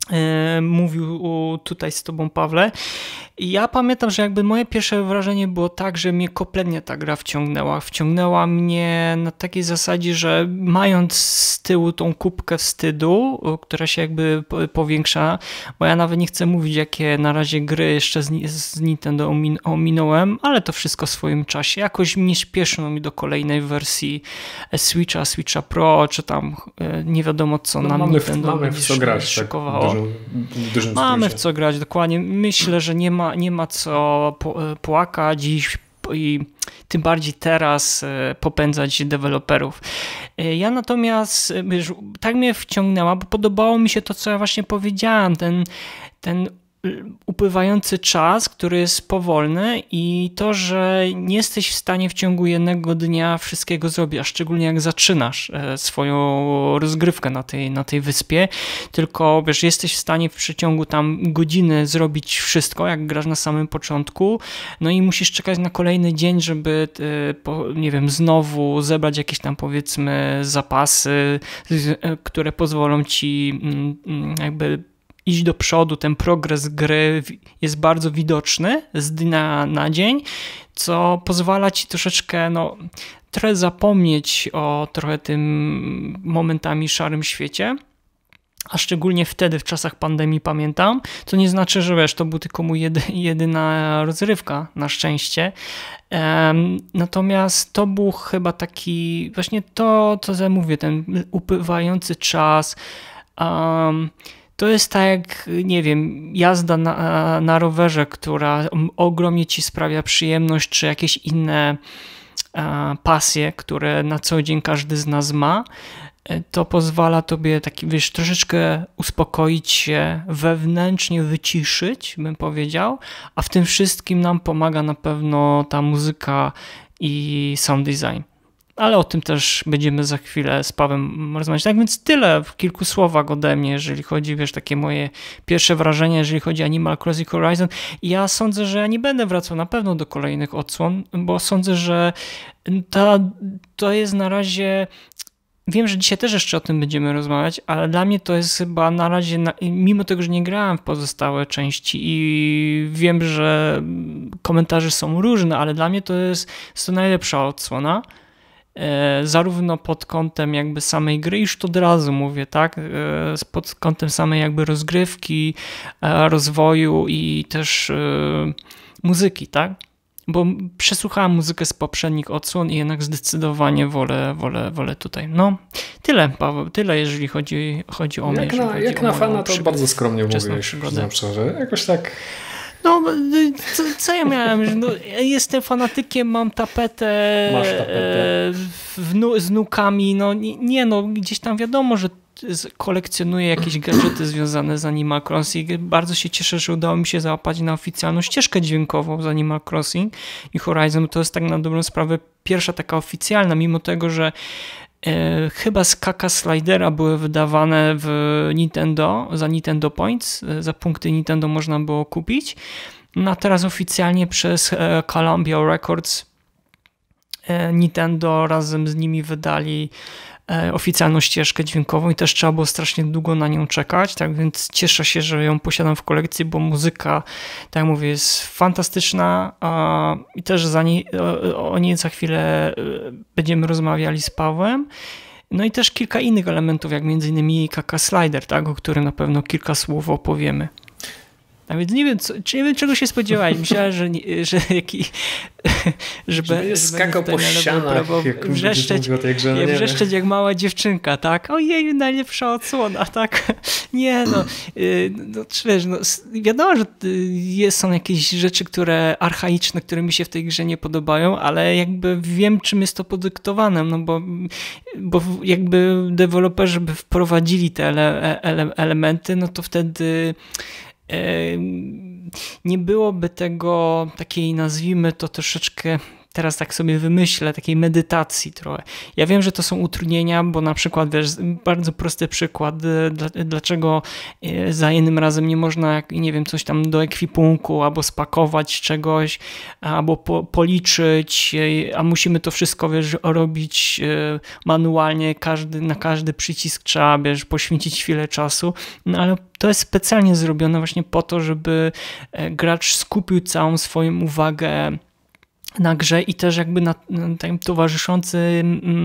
mówił tutaj z tobą, Pawle. I ja pamiętam, że jakby moje pierwsze wrażenie było tak, że mnie kompletnie ta gra wciągnęła. Wciągnęła mnie na takiej zasadzie, że mając z tyłu tą kubkę wstydu, która się jakby powiększa, bo ja nawet nie chcę mówić, jakie na razie gry jeszcze z, z Nintendo omin ominąłem, ale to wszystko w swoim czasie. Jakoś nie śpieszyło mi do kolejnej wersji Switcha, Switcha Pro, czy tam nie wiadomo co no, nam mamy Nintendo w, mamy w co grać, szykowało. Tak, w dużym, w mamy w co grać, dokładnie. Myślę, że nie ma, nie ma co płakać i, i tym bardziej teraz popędzać deweloperów. Ja natomiast, wiesz, tak mnie wciągnęła, bo podobało mi się to, co ja właśnie powiedziałem, ten, ten upływający czas, który jest powolny i to, że nie jesteś w stanie w ciągu jednego dnia wszystkiego zrobić, a szczególnie jak zaczynasz swoją rozgrywkę na tej, na tej wyspie, tylko wiesz, jesteś w stanie w przeciągu tam godziny zrobić wszystko, jak grasz na samym początku, no i musisz czekać na kolejny dzień, żeby nie wiem, znowu zebrać jakieś tam powiedzmy zapasy, które pozwolą ci jakby iść do przodu, ten progres gry jest bardzo widoczny z dnia na dzień, co pozwala ci troszeczkę, no, trochę zapomnieć o trochę tym momentami szarym świecie, a szczególnie wtedy, w czasach pandemii pamiętam, co nie znaczy, że wiesz, to był tylko mój jedy, jedyna rozrywka, na szczęście. Um, natomiast to był chyba taki, właśnie to, co ja mówię, ten upływający czas, um, to jest tak jak, nie wiem, jazda na, na rowerze, która ogromnie ci sprawia przyjemność, czy jakieś inne e, pasje, które na co dzień każdy z nas ma. To pozwala tobie taki, wiesz, troszeczkę uspokoić się, wewnętrznie wyciszyć, bym powiedział, a w tym wszystkim nam pomaga na pewno ta muzyka i sound design. Ale o tym też będziemy za chwilę z Pawłem rozmawiać. Tak więc tyle w kilku słowach ode mnie, jeżeli chodzi, wiesz, takie moje pierwsze wrażenia, jeżeli chodzi o Animal Crossing Horizon. I ja sądzę, że ja nie będę wracał na pewno do kolejnych odsłon, bo sądzę, że ta, to jest na razie... Wiem, że dzisiaj też jeszcze o tym będziemy rozmawiać, ale dla mnie to jest chyba na razie, mimo tego, że nie grałem w pozostałe części i wiem, że komentarze są różne, ale dla mnie to jest, jest to najlepsza odsłona. Zarówno pod kątem jakby samej gry, już to od razu mówię, tak, pod kątem samej jakby rozgrywki, rozwoju i też muzyki, tak, bo przesłuchałem muzykę z poprzednich odsłon i jednak zdecydowanie wolę, wolę, wolę tutaj. No, tyle, Paweł, tyle jeżeli chodzi, chodzi o mnie. Jak na, jak na fana to bardzo skromnie mówiłeś, przyznam szczerze, jakoś tak... No, co, co ja miałem? No, jestem fanatykiem, mam tapetę, Masz tapetę. Wnu, z wnukami, no nie, nie, no gdzieś tam wiadomo, że kolekcjonuję jakieś gadżety związane z Animal Crossing. Bardzo się cieszę, że udało mi się załapać na oficjalną ścieżkę dźwiękową z Animal Crossing i Horizon. To jest tak na dobrą sprawę pierwsza taka oficjalna, mimo tego, że E, chyba z Kaka Slidera były wydawane w Nintendo, za Nintendo Points, za punkty Nintendo można było kupić. No a teraz oficjalnie przez e, Columbia Records e, Nintendo razem z nimi wydali e, oficjalną ścieżkę dźwiękową i też trzeba było strasznie długo na nią czekać, tak więc cieszę się, że ją posiadam w kolekcji, bo muzyka, tak jak mówię, jest fantastyczna a, i też za nie, o, o niej za chwilę będziemy rozmawiali z Pawłem. No i też kilka innych elementów, jak między innymi Kaka Slider, tak, o którym na pewno kilka słów opowiemy. A więc nie wiem, co, czy nie wiem, czego się spodziewałeś. Myślałem, że, nie, że jaki... Że będzie skakał po ścianach, jak wrzeszczeć, o tej grze, no jak, wrzeszczeć jak mała dziewczynka, tak? Ojej, najlepsza odsłona, tak? Nie no, no wiesz, no, wiadomo, że są jakieś rzeczy, które archaiczne, które mi się w tej grze nie podobają, ale jakby wiem, czym jest to podyktowane, no bo, bo jakby deweloperzy by wprowadzili te ele, ele, elementy, no to wtedy nie byłoby tego takiej, nazwijmy to troszeczkę teraz tak sobie wymyślę, takiej medytacji trochę. Ja wiem, że to są utrudnienia, bo na przykład, wiesz, bardzo prosty przykład, dlaczego za jednym razem nie można, nie wiem, coś tam do ekwipunku, albo spakować czegoś, albo po, policzyć, a musimy to wszystko, wiesz, robić manualnie, każdy, na każdy przycisk trzeba, wiesz, poświęcić chwilę czasu, no ale to jest specjalnie zrobione właśnie po to, żeby gracz skupił całą swoją uwagę na grze i też jakby na, na tym towarzyszący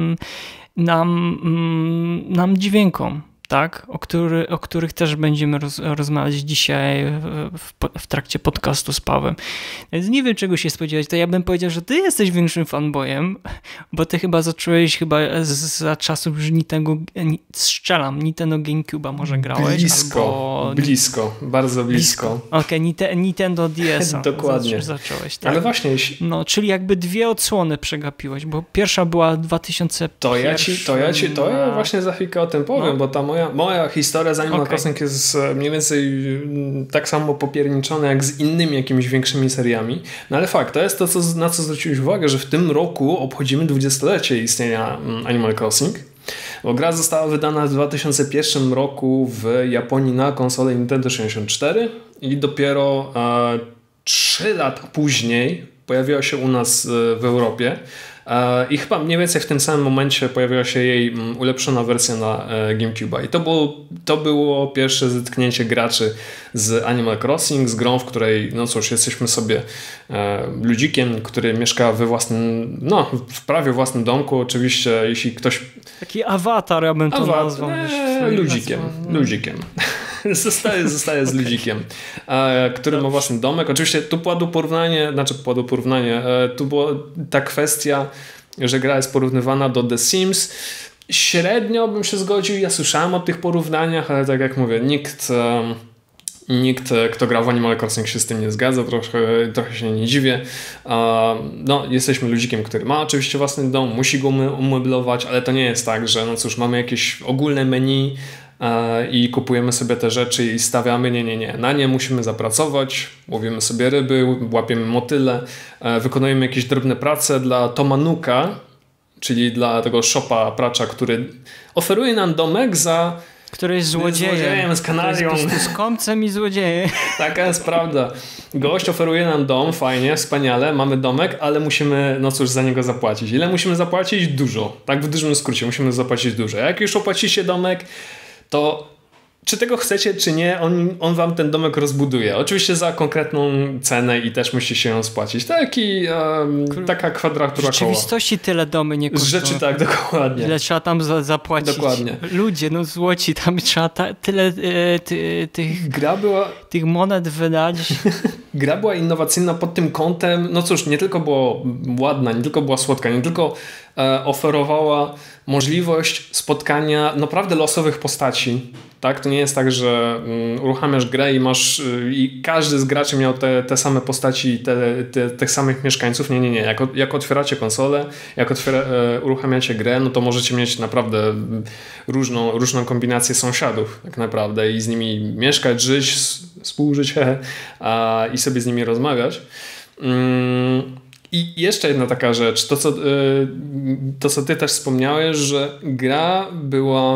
nam, nam dźwiękom, tak? O, który, o których też będziemy roz, rozmawiać dzisiaj w, w trakcie podcastu z Pawłem. Więc nie wiem, czego się spodziewać. To ja bym powiedział, że ty jesteś większym fanboyem, bo ty chyba zacząłeś chyba z, za czasów już Nintendo, strzelam, Nintendo GameCube'a może grałeś? Blisko, albo... blisko, bardzo blisko. blisko. Okej, okay, Nintendo D S a. Dokładnie. Zacząłeś, tak? Ale właśnie... Jeśli... No, czyli jakby dwie odsłony przegapiłeś, bo pierwsza była dwa tysiące pierwszy. To ja ci, to ja ci, to ja właśnie za chwilkę o tym powiem, no. bo ta moja Moja, moja historia z Animal okay. Crossing jest mniej więcej tak samo popierniczona jak z innymi jakimiś większymi seriami. No ale fakt, to jest to, co, na co zwróciłeś uwagę, że w tym roku obchodzimy dwudziestolecie istnienia Animal Crossing. Bo gra została wydana w dwa tysiące pierwszym roku w Japonii na konsolę Nintendo sześćdziesiąt cztery i dopiero e, trzy lata później pojawiła się u nas w Europie. I chyba mniej więcej w tym samym momencie pojawiła się jej ulepszona wersja na GameCube'a. I to było, to było pierwsze zetknięcie graczy z Animal Crossing, z grą, w której, no cóż, jesteśmy sobie e, ludzikiem, który mieszka we własnym, no w prawie własnym domku. Oczywiście, jeśli ktoś... Taki awatar, ja bym to Awat... nazwał. Eee, ludzikiem, ludzikiem. Zostaje, zostaje z okay. ludzikiem, e, który Dobrze. ma własny domek. Oczywiście tu padło porównanie, znaczy padło porównanie, e, tu była ta kwestia, że gra jest porównywana do The Sims. Średnio bym się zgodził, ja słyszałem o tych porównaniach, ale tak jak mówię, nikt, e, nikt kto gra w Animal Crossing się z tym nie zgadza, trochę, trochę się nie dziwię. E, no, jesteśmy ludzikiem, który ma oczywiście własny dom, musi go umeblować, ale to nie jest tak, że no cóż, mamy jakieś ogólne menu i kupujemy sobie te rzeczy i stawiamy, nie, nie, nie. Na nie musimy zapracować, łowimy sobie ryby, łapiemy motyle, wykonujemy jakieś drobne prace dla Toma Nooka, czyli dla tego shopa pracza, który oferuje nam domek za... Który jest złodziejem. złodziejem z Kanarią. Z skąpcem i złodziejem. Taka jest prawda. Gość oferuje nam dom, fajnie, wspaniale, mamy domek, ale musimy, no cóż, za niego zapłacić. Ile musimy zapłacić? Dużo. Tak w dużym skrócie, musimy zapłacić dużo. Jak już opłacicie domek, to czy tego chcecie, czy nie, on, on wam ten domek rozbuduje. Oczywiście za konkretną cenę i też musi się ją spłacić. Taki, um, taka kwadratura koła. W rzeczywistości koła. Tyle domy nie kosztują. Z rzeczy tak, dokładnie. Ile trzeba tam za, zapłacić. Dokładnie. Ludzie, no złoci, tam trzeba ta, tyle e, ty, tych, Gra była, tych monet wydać. Gra była innowacyjna pod tym kątem, no cóż, nie tylko była ładna, nie tylko była słodka, nie tylko e, oferowała możliwość spotkania naprawdę losowych postaci. Tak? To nie jest tak, że um, uruchamiasz grę i masz y, i każdy z graczy miał te, te same postaci, te, te, tych samych mieszkańców. Nie, nie, nie. Jak, jak otwieracie konsolę, jak otwiera, e, uruchamiacie grę, no to możecie mieć naprawdę różną, różną kombinację sąsiadów tak naprawdę i z nimi mieszkać, żyć, współżyć a, i sobie z nimi rozmawiać. Mm. I jeszcze jedna taka rzecz, to co, to co ty też wspomniałeś, że gra była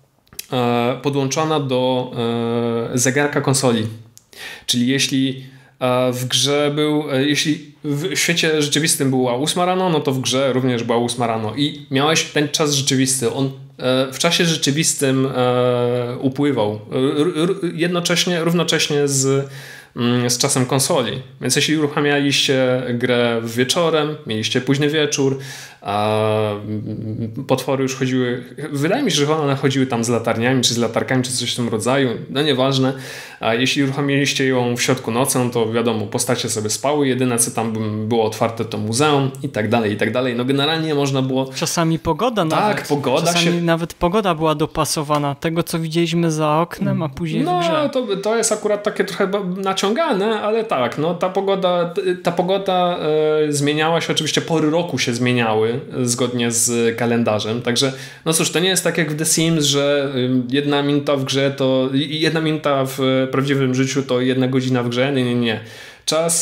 podłączona do zegarka konsoli. Czyli jeśli w grze był, jeśli w świecie rzeczywistym była ósma rano, no to w grze również była ósma rano i miałeś ten czas rzeczywisty. On w czasie rzeczywistym upływał. Jednocześnie, równocześnie z z czasem konsoli. Więc jeśli uruchamialiście grę wieczorem, mieliście późny wieczór, a potwory już chodziły, wydaje mi się, że one chodziły tam z latarniami, czy z latarkami, czy coś w tym rodzaju, no nieważne. A jeśli uruchomiliście ją w środku nocy, no to wiadomo, postacie sobie spały, jedyne co tam było otwarte to muzeum i tak dalej, i tak dalej. No generalnie można było... Czasami pogoda tak, nawet. Tak, pogoda Czasami się... nawet pogoda była dopasowana. Tego, co widzieliśmy za oknem, a później no, w grze. No, to, to jest akurat takie trochę naciągane, ale tak, no ta pogoda, ta pogoda e, zmieniała się, oczywiście pory roku się zmieniały zgodnie z kalendarzem, także no cóż, to nie jest tak jak w The Sims, że jedna minuta w grze to jedna minuta w prawdziwym życiu to jedna godzina w grze, nie, nie, nie. Czas,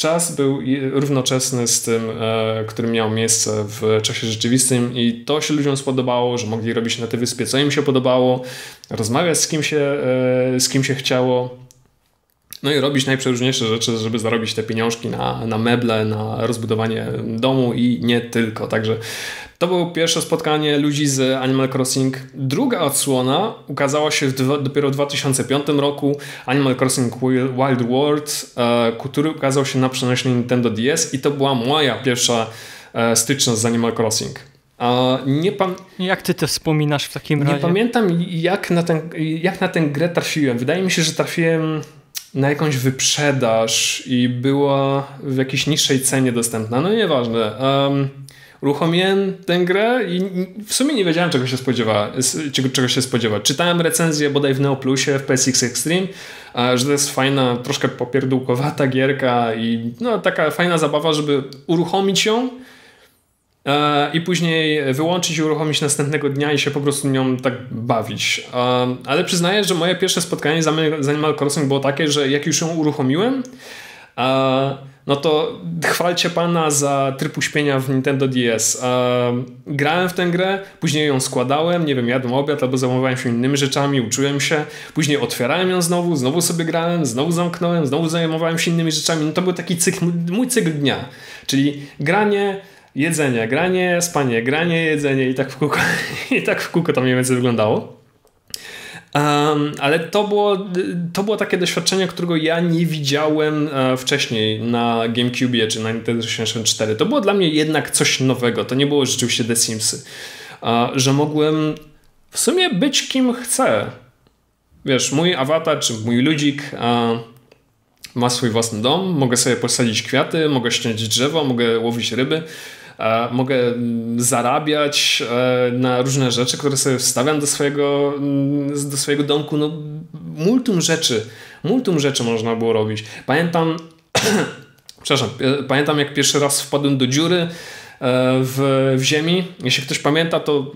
czas był równoczesny z tym, który miał miejsce w czasie rzeczywistym i to się ludziom spodobało, że mogli robić na tej wyspie, co im się podobało, rozmawiać z kim się, z kim się chciało. No i robić najprzeróżniejsze rzeczy, żeby zarobić te pieniążki na, na meble, na rozbudowanie domu i nie tylko. Także to było pierwsze spotkanie ludzi z Animal Crossing. Druga odsłona ukazała się w dwa, dopiero w dwa tysiące piątym roku. Animal Crossing Wild World, e, który ukazał się na przenośni Nintendo D S i to była moja pierwsza e, styczność z Animal Crossing. E, nie pam- jak ty to wspominasz w takim razie? Nie pamiętam jak na, ten, jak na tę grę trafiłem. Wydaje mi się, że trafiłem na jakąś wyprzedaż i była w jakiejś niższej cenie dostępna. No nieważne. Um, uruchomiłem tę grę i w sumie nie wiedziałem, czego się spodziewać. Czego, czego się spodziewać. Czytałem recenzję bodaj w Neoplusie, w P S X Extreme, że to jest fajna, troszkę popierdółkowata gierka i no, taka fajna zabawa, żeby uruchomić ją i później wyłączyć i uruchomić następnego dnia i się po prostu nią tak bawić. Ale przyznaję, że moje pierwsze spotkanie z Animal Crossing było takie, że jak już ją uruchomiłem, no to chwalcie pana za tryb uśpienia w Nintendo D S. Grałem w tę grę, później ją składałem, nie wiem, jadłem obiad albo zajmowałem się innymi rzeczami, uczyłem się, później otwierałem ją znowu, znowu sobie grałem, znowu zamknąłem, znowu zajmowałem się innymi rzeczami. No to był taki cykl, mój cykl dnia, czyli granie, jedzenie, granie, spanie, granie, jedzenie i tak w kółko, i tak w kółko to mniej więcej wyglądało. Um, ale to było, to było takie doświadczenie, którego ja nie widziałem e, wcześniej na GameCube czy na Nintendo sześćdziesiąt cztery. To było dla mnie jednak coś nowego. To nie było rzeczywiście The Simsy. E, że mogłem w sumie być kim chcę. Wiesz, mój awatar czy mój ludzik e, ma swój własny dom, mogę sobie posadzić kwiaty, mogę ściąć drzewo, mogę łowić ryby. Mogę zarabiać na różne rzeczy, które sobie wstawiam do swojego, do swojego domku. No, multum rzeczy, multum rzeczy można było robić. Pamiętam, przepraszam, pamiętam jak pierwszy raz wpadłem do dziury w, w ziemi. Jeśli ktoś pamięta, to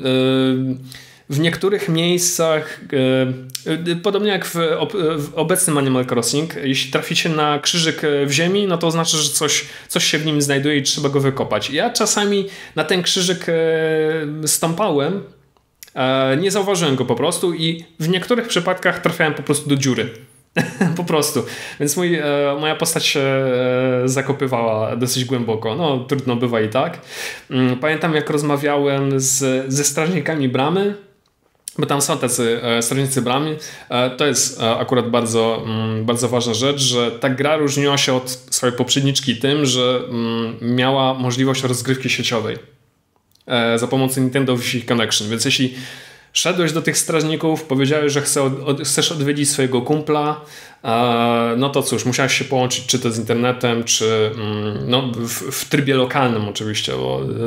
w niektórych miejscach, podobnie jak w, w obecnym Animal Crossing, jeśli traficie na krzyżyk w ziemi, no to oznacza, że coś, coś się w nim znajduje i trzeba go wykopać. Ja czasami na ten krzyżyk stąpałem, nie zauważyłem go po prostu i w niektórych przypadkach trafiałem po prostu do dziury. Po prostu. Więc mój, moja postać się zakopywała dosyć głęboko. No, trudno bywa i tak. Pamiętam, jak rozmawiałem z, ze strażnikami bramy, bo tam są tacy strażnicy bramy. To jest akurat bardzo, bardzo ważna rzecz, że ta gra różniła się od swojej poprzedniczki tym, że miała możliwość rozgrywki sieciowej za pomocą Nintendo Wi-Fi Connection. Więc jeśli szedłeś do tych strażników, powiedziałeś, że chce od, od, chcesz odwiedzić swojego kumpla, e, no to cóż, musiałeś się połączyć czy to z internetem, czy mm, no, w, w trybie lokalnym oczywiście, bo e,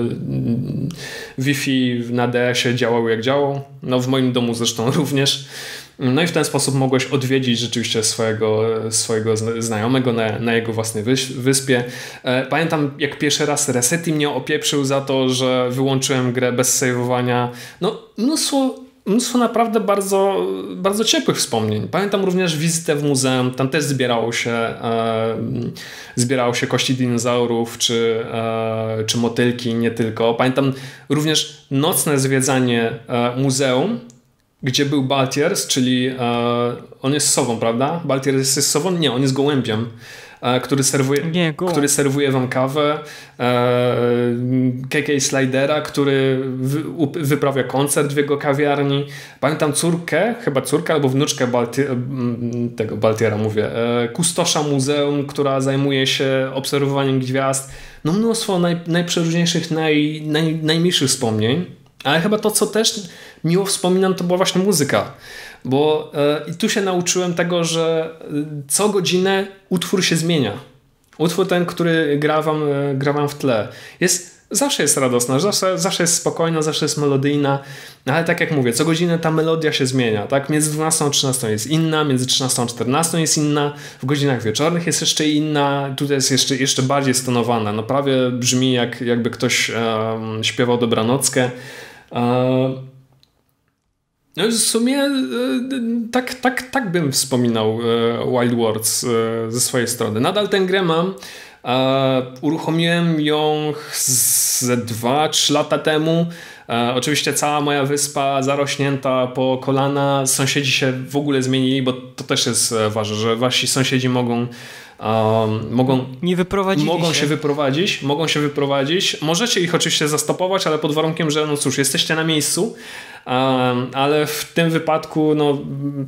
Wi-Fi na D S-ie działał jak działał, no w moim domu zresztą również. No i w ten sposób mogłeś odwiedzić rzeczywiście swojego, swojego znajomego na, na jego własnej wyspie. Pamiętam, jak pierwszy raz Resety mnie opieprzył za to, że wyłączyłem grę bez sejwowania. No mnóstwo, mnóstwo naprawdę bardzo, bardzo ciepłych wspomnień. Pamiętam również wizytę w muzeum. Tam też zbierało się, e, zbierało się kości dinozaurów czy, e, czy motylki, nie tylko. Pamiętam również nocne zwiedzanie e, muzeum, gdzie był Baltiers, czyli e, on jest sową, prawda? Baltiers jest sową? Nie, on jest gołębiem, e, który, serwuje, Nie, go. który serwuje wam kawę, e, K K Slidera, który wy, wyprawia koncert w jego kawiarni. Pamiętam córkę, chyba córkę albo wnuczkę Balti- tego Baltiera mówię, e, kustosza muzeum, która zajmuje się obserwowaniem gwiazd. No mnóstwo naj, najprzeróżniejszych, naj, naj, najmilszych wspomnień. Ale chyba to, co też miło wspominam, to była właśnie muzyka. Bo i e, tu się nauczyłem tego, że co godzinę utwór się zmienia. Utwór ten, który gra wam, e, gra wam w tle, jest, zawsze jest radosna, zawsze, zawsze jest spokojna, zawsze jest melodyjna. Ale tak jak mówię, co godzinę ta melodia się zmienia. Tak? Między dwunastą a trzynastą jest inna, między trzynastą a czternastą jest inna, w godzinach wieczornych jest jeszcze inna, tutaj jest jeszcze, jeszcze bardziej stonowana. No prawie brzmi jak, jakby ktoś e, śpiewał dobranockę. No w sumie tak, tak, tak bym wspominał Wild Worlds ze swojej strony. Nadal tę grę mam. E, uruchomiłem ją ze dwa trzy lata temu. E, oczywiście cała moja wyspa zarośnięta po kolana. Sąsiedzi się w ogóle zmienili, bo to też jest ważne, że wasi sąsiedzi mogą Um, mogą, nie mogą się. się wyprowadzić, mogą się wyprowadzić. Możecie ich oczywiście zastopować, ale pod warunkiem, że no cóż, jesteście na miejscu, um, ale w tym wypadku no,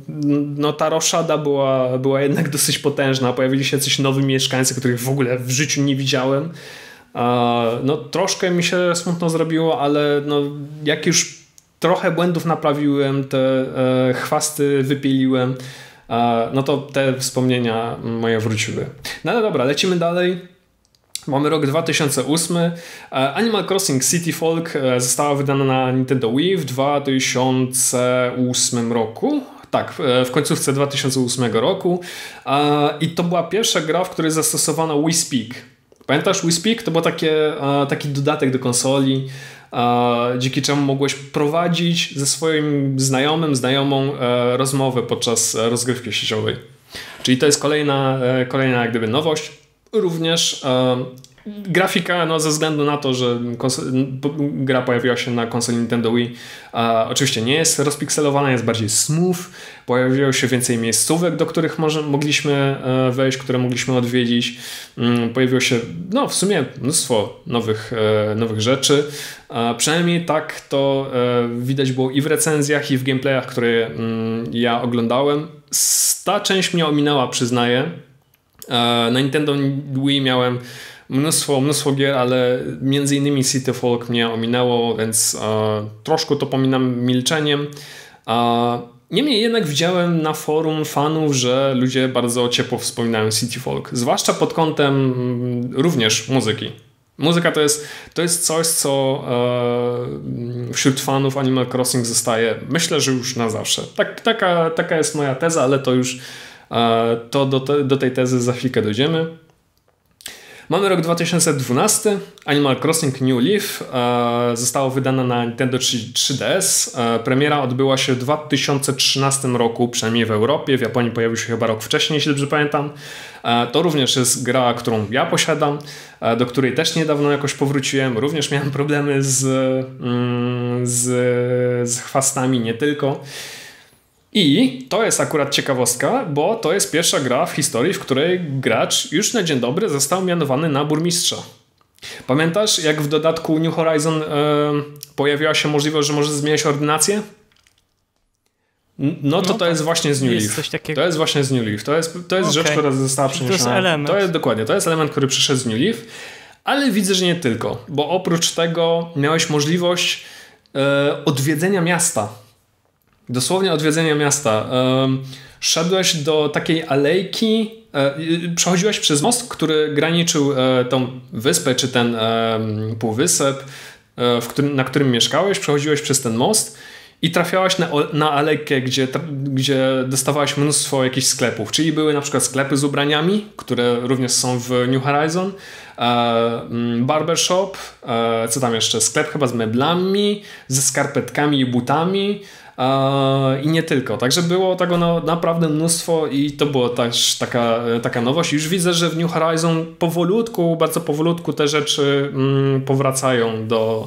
no ta roszada była, była jednak dosyć potężna. Pojawili się jacyś nowi mieszkańcy, których w ogóle w życiu nie widziałem. Uh, no troszkę mi się smutno zrobiło, ale no, jak już trochę błędów naprawiłem, te e, chwasty wypieliłem, no to te wspomnienia moje wróciły. No ale dobra, lecimy dalej. Mamy rok dwa tysiące ósmy. Animal Crossing City Folk została wydana na Nintendo Wii w dwa tysiące ósmym roku. Tak, w końcówce dwa tysiące ósmego roku. I to była pierwsza gra, w której zastosowano Wii Speak. Pamiętasz Wii Speak? To był takie, taki dodatek do konsoli, dzięki czemu mogłeś prowadzić ze swoim znajomym, znajomą rozmowę podczas rozgrywki sieciowej. Czyli to jest kolejna, kolejna jak gdyby nowość. Również grafika, no ze względu na to, że gra pojawiła się na konsoli Nintendo Wii, a oczywiście nie jest rozpikselowana, jest bardziej smooth. Pojawiło się więcej miejscówek, do których może, mogliśmy wejść, które mogliśmy odwiedzić. Pojawiło się no w sumie mnóstwo nowych, nowych rzeczy. Przynajmniej tak to widać było i w recenzjach, i w gameplayach, które ja oglądałem. Ta część mnie ominęła, przyznaję. Na Nintendo Wii miałem mnóstwo, mnóstwo gier, ale między innymi City Folk mnie ominęło, więc e, troszkę to pominam milczeniem. E, niemniej jednak widziałem na forum fanów, że ludzie bardzo ciepło wspominają City Folk, zwłaszcza pod kątem m, również muzyki. Muzyka to jest, to jest coś, co e, wśród fanów Animal Crossing zostaje, myślę, że już na zawsze. Tak, taka, taka jest moja teza, ale to już e, to do, te, do tej tezy za chwilkę dojdziemy. Mamy rok dwa tysiące dwunasty. Animal Crossing New Leaf e, zostało wydane na Nintendo trzy D S. E, premiera odbyła się w dwa tysiące trzynastym roku, przynajmniej w Europie. W Japonii pojawił się chyba rok wcześniej, jeśli dobrze pamiętam. E, to również jest gra, którą ja posiadam, e, do której też niedawno jakoś powróciłem. Również miałem problemy z, mm, z, z chwastami, nie tylko. I to jest akurat ciekawostka, bo to jest pierwsza gra w historii, w której gracz już na dzień dobry został mianowany na burmistrza. Pamiętasz, jak w dodatku New Horizon e, pojawiła się możliwość, że możesz zmieniać ordynację? No to no, to jest właśnie z New Leaf. Coś takiego. To jest właśnie z New Leaf. To jest, to jest okay. rzecz, która została przeniesiona. To jest element. To jest, dokładnie, to jest element, który przyszedł z New Leaf. Ale widzę, że nie tylko, bo oprócz tego miałeś możliwość e, odwiedzenia miasta. Dosłownie odwiedzenia miasta. Szedłeś do takiej alejki, przechodziłeś przez most, który graniczył tą wyspę, czy ten półwysep, w którym, na którym mieszkałeś. Przechodziłeś przez ten most i trafiałaś na, na alejkę, gdzie, gdzie dostawałaś mnóstwo jakichś sklepów. Czyli były na przykład sklepy z ubraniami, które również są w New Horizon, barbershop, co tam jeszcze? Sklep chyba z meblami, ze skarpetkami i butami. I nie tylko. Także było tego no, naprawdę mnóstwo i to była też taka, taka nowość. Już widzę, że w New Horizon powolutku, bardzo powolutku te rzeczy mm, powracają do,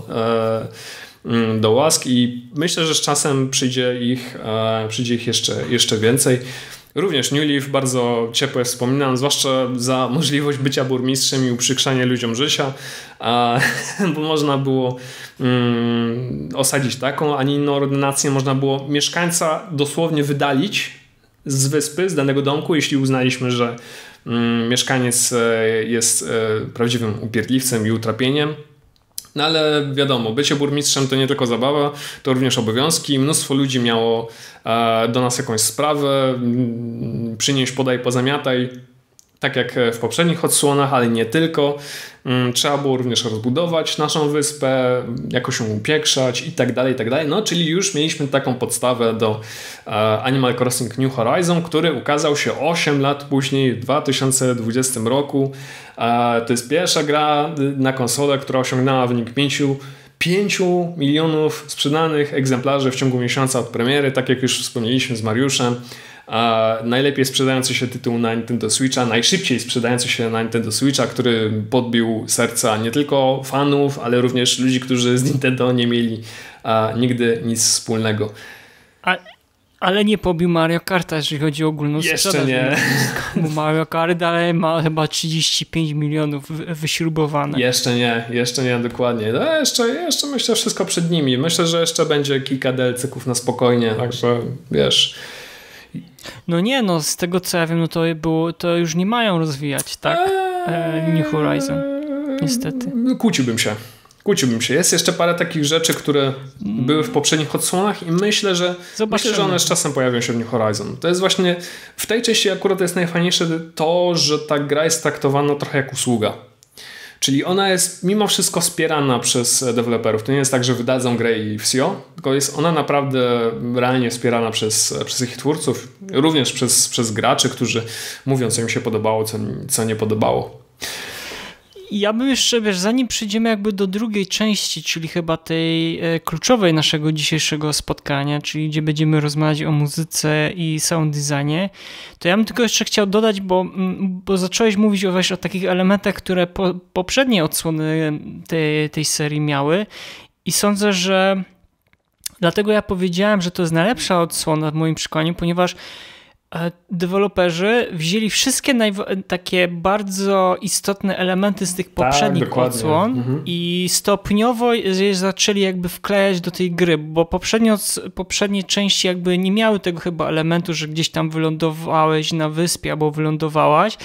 e, do łask i myślę, że z czasem przyjdzie ich, e, przyjdzie ich jeszcze, jeszcze więcej. Również New Leaf bardzo ciepło wspominam, zwłaszcza za możliwość bycia burmistrzem i uprzykrzania ludziom życia, a, bo można było mm, osadzić taką, a nie inną ordynację. Można było mieszkańca dosłownie wydalić z wyspy, z danego domku, jeśli uznaliśmy, że mm, mieszkaniec jest e, prawdziwym upierdliwcem i utrapieniem. No ale wiadomo, bycie burmistrzem to nie tylko zabawa, to również obowiązki. Mnóstwo ludzi miało e, do nas jakąś sprawę, przynieś, podaj, pozamiataj, tak jak w poprzednich odsłonach, ale nie tylko. Trzeba było również rozbudować naszą wyspę, jakoś ją upiększać i tak dalej, i tak dalej. No, czyli już mieliśmy taką podstawę do e, Animal Crossing New Horizon, który ukazał się osiem lat później, w dwa tysiące dwudziestym roku. E, to jest pierwsza gra na konsolę, która osiągnęła wynik pięciu milionów sprzedanych egzemplarzy w ciągu miesiąca od premiery, tak jak już wspomnieliśmy z Mariuszem. a najlepiej sprzedający się tytuł na Nintendo Switcha, najszybciej sprzedający się na Nintendo Switcha, który podbił serca nie tylko fanów, ale również ludzi, którzy z Nintendo nie mieli a, nigdy nic wspólnego. A, ale nie pobił Mario Karta, jeżeli chodzi o ogólną Jeszcze sprzedaż. nie. Bo Mario Kart dalej ma chyba trzydzieści pięć milionów wyśrubowane. Jeszcze nie, jeszcze nie, dokładnie. No jeszcze, jeszcze myślę, wszystko przed nimi. Myślę, że jeszcze będzie kilka D L C-ków na spokojnie, także wiesz... No nie, no z tego co ja wiem, no to było, to już nie mają rozwijać, tak? Eee, New Horizon, niestety. Kłóciłbym się. Kłóciłbym się. Jest jeszcze parę takich rzeczy, które były w poprzednich odsłonach i myślę, że myślę, że one z czasem pojawią się w New Horizon. To jest właśnie, w tej części akurat jest najfajniejsze to, że ta gra jest traktowana trochę jak usługa. Czyli ona jest mimo wszystko wspierana przez deweloperów. To nie jest tak, że wydadzą grę i wsio, tylko jest ona naprawdę realnie wspierana przez, przez ich twórców, również przez, przez graczy, którzy mówią, co im się podobało, co, co nie podobało. Ja bym jeszcze, wiesz, zanim przejdziemy jakby do drugiej części, czyli chyba tej e, kluczowej naszego dzisiejszego spotkania, czyli gdzie będziemy rozmawiać o muzyce i sound designie, to ja bym tylko jeszcze chciał dodać, bo, bo zacząłeś mówić o, wiesz, o takich elementach, które po, poprzednie odsłony tej, tej serii miały i sądzę, że dlatego ja powiedziałem, że to jest najlepsza odsłona w moim przekonaniu, ponieważ deweloperzy wzięli wszystkie najw- takie bardzo istotne elementy z tych poprzednich tak, odsłon mhm. i stopniowo je zaczęli jakby wklejać do tej gry, bo poprzednie, poprzednie części jakby nie miały tego chyba elementu, że gdzieś tam wylądowałeś na wyspie albo wylądowałaś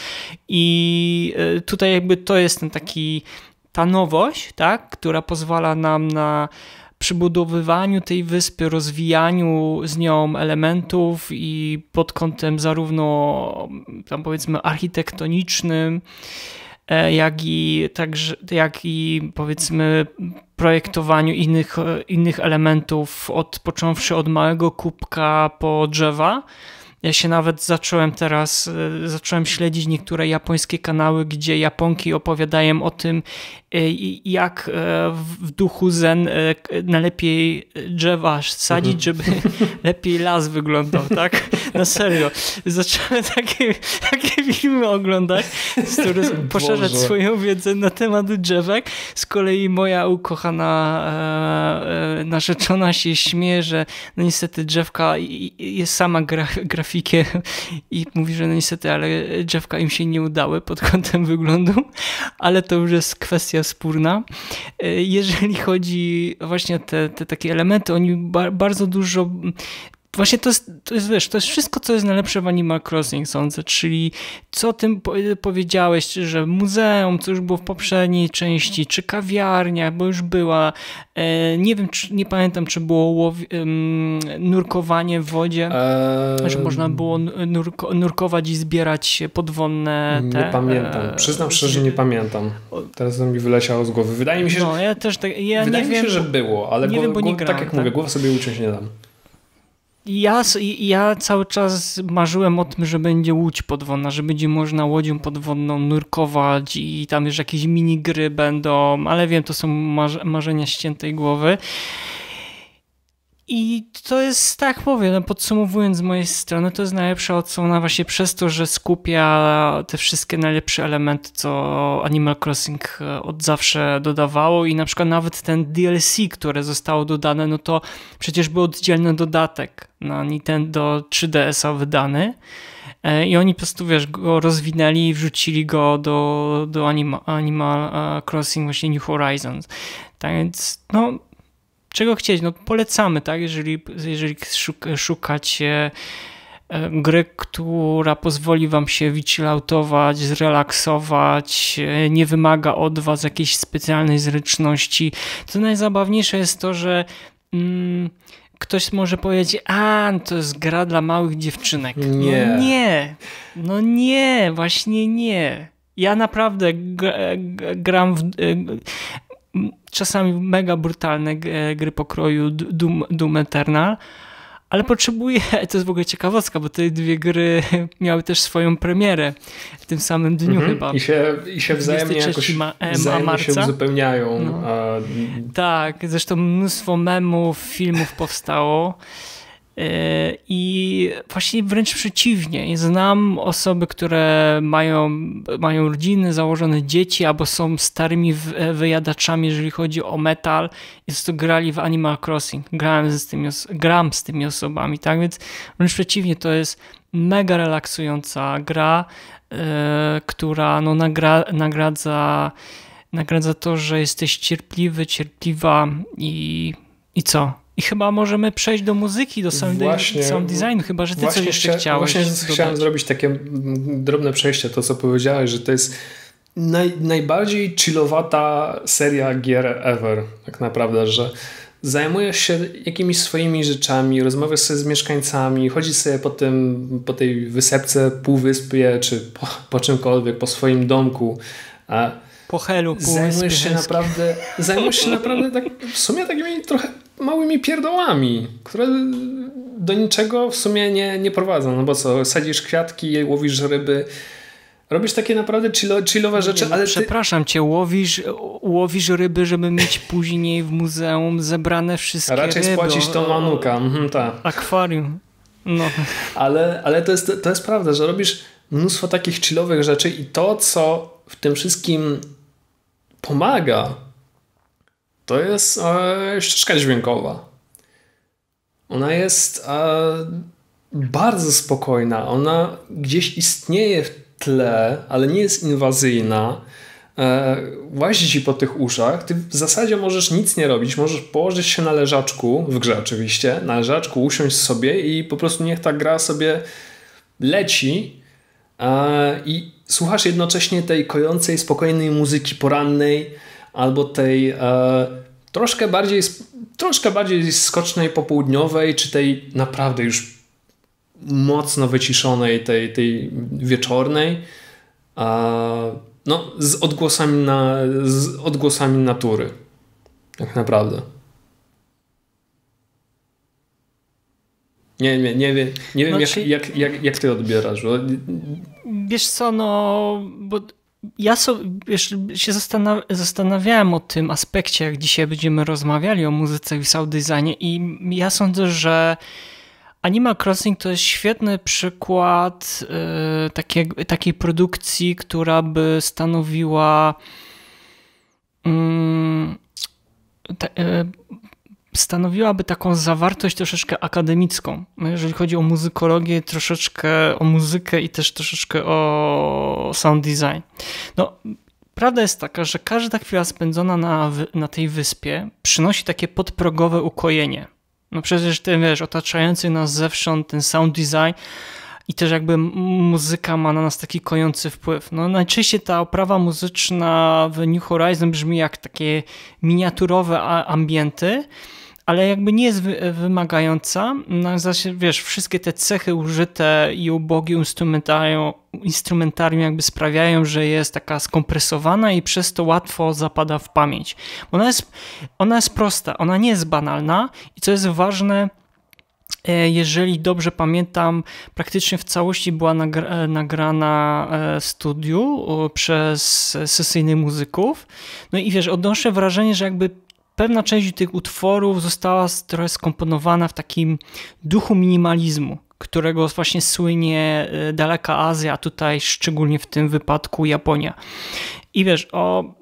i tutaj jakby to jest ten taki, ta nowość, tak, która pozwala nam na przybudowywaniu tej wyspy, rozwijaniu z nią elementów i pod kątem zarówno tam powiedzmy architektonicznym, jak i także, jak i powiedzmy projektowaniu innych, innych elementów, od, począwszy od małego kubka po drzewa. Ja się nawet zacząłem teraz, zacząłem śledzić niektóre japońskie kanały, gdzie Japonki opowiadają o tym, jak w duchu zen najlepiej drzewa sadzić, żeby lepiej las wyglądał, tak? Na serio. Zacząłem takie, takie filmy oglądać, z których poszerzać Boże. swoją wiedzę na temat drzewek. Z kolei moja ukochana e, e, narzeczona się śmieje, że no niestety drzewka jest sama gra, grafikiem i mówi, że no niestety, ale drzewka im się nie udały pod kątem wyglądu, ale to już jest kwestia spórna. Jeżeli chodzi właśnie o te, te takie elementy, oni ba- bardzo dużo właśnie to jest, to jest, wiesz, to jest wszystko, co jest najlepsze w Animal Crossing, sądzę, czyli co tym po- powiedziałeś, że muzeum, co już było w poprzedniej części, czy kawiarnia, bo już była, e, nie wiem, czy, nie pamiętam, czy było łowi- um, nurkowanie w wodzie, eee... że można było nurko- nurkować i zbierać podwodne te... Nie pamiętam, przyznam szczerze, że nie pamiętam. Teraz to mi wyleciało z głowy. Wydaje mi się, no, że... ja też tak, ja Wydaje nie mi się, wiem, że było, ale nie go, wiem, bo nie go, grałem, tak jak tak? mówię, głowę sobie uciąć nie dam. Ja, ja cały czas marzyłem o tym, że będzie łódź podwodna, że będzie można łodzią podwodną nurkować i tam już jakieś minigry będą, ale wiem, to są marze- marzenia ściętej głowy. I to jest, tak powiem, no podsumowując z mojej strony, to jest najlepsza odsłona właśnie przez to, że skupia te wszystkie najlepsze elementy, co Animal Crossing od zawsze dodawało i na przykład nawet ten D L C, które zostało dodane, no to przecież był oddzielny dodatek na Nintendo trzy D S a wydany i oni po prostu, wiesz, go rozwinęli i wrzucili go do, do Anima, Animal Crossing właśnie New Horizons. Tak więc, no czego chcieć? No polecamy, tak? Jeżeli, jeżeli szukacie gry, która pozwoli wam się wychilloutować, zrelaksować, nie wymaga od was jakiejś specjalnej zręczności. To najzabawniejsze jest to, że mm, ktoś może powiedzieć, a to jest gra dla małych dziewczynek. Nie. No nie, no nie, właśnie nie. Ja naprawdę gram w... czasami mega brutalne gry pokroju Doom, Doom Eternal, ale potrzebuję, to jest w ogóle ciekawostka, bo te dwie gry miały też swoją premierę w tym samym dniu mm-hmm. chyba. I się, i się wzajemnie jakoś ma, wzajemnie marca. się uzupełniają. No. A... Tak, zresztą mnóstwo memów, filmów powstało. I właśnie wręcz przeciwnie. Znam osoby, które mają, mają rodziny, założone dzieci, albo są starymi wyjadaczami, jeżeli chodzi o metal, i to grali w Animal Crossing. Grałem z tymi, gram z tymi osobami, tak? Więc wręcz przeciwnie, to jest mega relaksująca gra, yy, która no, nagra, nagradza, nagradza to, że jesteś cierpliwy, cierpliwa i, i co? I chyba możemy przejść do muzyki, do sound, właśnie, sound designu, chyba że ty coś jeszcze chcia, chciałeś Właśnie dodać. chciałem zrobić takie drobne przejście, to co powiedziałeś, że to jest naj, najbardziej chillowata seria gier ever, tak naprawdę, że zajmujesz się jakimiś swoimi rzeczami, rozmawiasz sobie z mieszkańcami, chodzisz sobie po, tym, po tej wysepce, półwyspie, czy po, po czymkolwiek, po swoim domku, a po helu, półwyspie. Zajmujesz się naprawdę, zajmujesz się naprawdę tak, w sumie takimi trochę małymi pierdołami, które do niczego w sumie nie, nie prowadzą. No bo co, sadzisz kwiatki, łowisz ryby, robisz takie naprawdę chillo, chillowe rzeczy, nie, no, ale przepraszam ty... cię, łowisz, łowisz ryby, żeby mieć później w muzeum zebrane wszystkie raczej ryby. Raczej spłacić to manuka. Mhm, tak. Akwarium. No. Ale, ale to, jest, to jest prawda, że robisz mnóstwo takich chillowych rzeczy i to, co w tym wszystkim pomaga, to jest e, ścieżka dźwiękowa. Ona jest e, bardzo spokojna. Ona gdzieś istnieje w tle, ale nie jest inwazyjna. E, łazi ci po tych uszach. Ty w zasadzie możesz nic nie robić. Możesz położyć się na leżaczku, w grze oczywiście, na leżaczku usiąść sobie i po prostu niech ta gra sobie leci e, i słuchasz jednocześnie tej kojącej, spokojnej muzyki porannej albo tej e, troszkę bardziej troszkę bardziej skocznej popołudniowej, czy tej naprawdę już mocno wyciszonej, tej, tej wieczornej, e, no z odgłosami, na, z odgłosami natury. Tak naprawdę. Nie, nie, nie, wiem, nie wiem znaczy, jak, jak, jak, jak ty odbierasz. Bo... Wiesz co, no... Bo... Ja sobie wiesz, się zastanaw- zastanawiałem o tym aspekcie, jak dzisiaj będziemy rozmawiali o muzyce i sound designie, i ja sądzę, że Animal Crossing to jest świetny przykład y, takiej, takiej produkcji, która by stanowiła y, ta, y, stanowiłaby taką zawartość troszeczkę akademicką, jeżeli chodzi o muzykologię, troszeczkę o muzykę i też troszeczkę o sound design. No, prawda jest taka, że każda chwila spędzona na, na tej wyspie przynosi takie podprogowe ukojenie. No przecież ty wiesz, otaczający nas zewsząd ten sound design i też jakby muzyka ma na nas taki kojący wpływ. No najczęściej ta oprawa muzyczna w New Horizon brzmi jak takie miniaturowe ambienty, ale jakby nie jest wy- wymagająca. No, zaś, wiesz, wszystkie te cechy użyte i ubogie instrumentarium, instrumentarium jakby sprawiają, że jest taka skompresowana i przez to łatwo zapada w pamięć. Ona jest, ona jest prosta, ona nie jest banalna i co jest ważne, jeżeli dobrze pamiętam, praktycznie w całości była nagra- nagrana w studiu przez sesyjnych muzyków. No i wiesz, odnoszę wrażenie, że jakby pewna część tych utworów została trochę skomponowana w takim duchu minimalizmu, którego właśnie słynie daleka Azja, a tutaj szczególnie w tym wypadku Japonia. I wiesz, o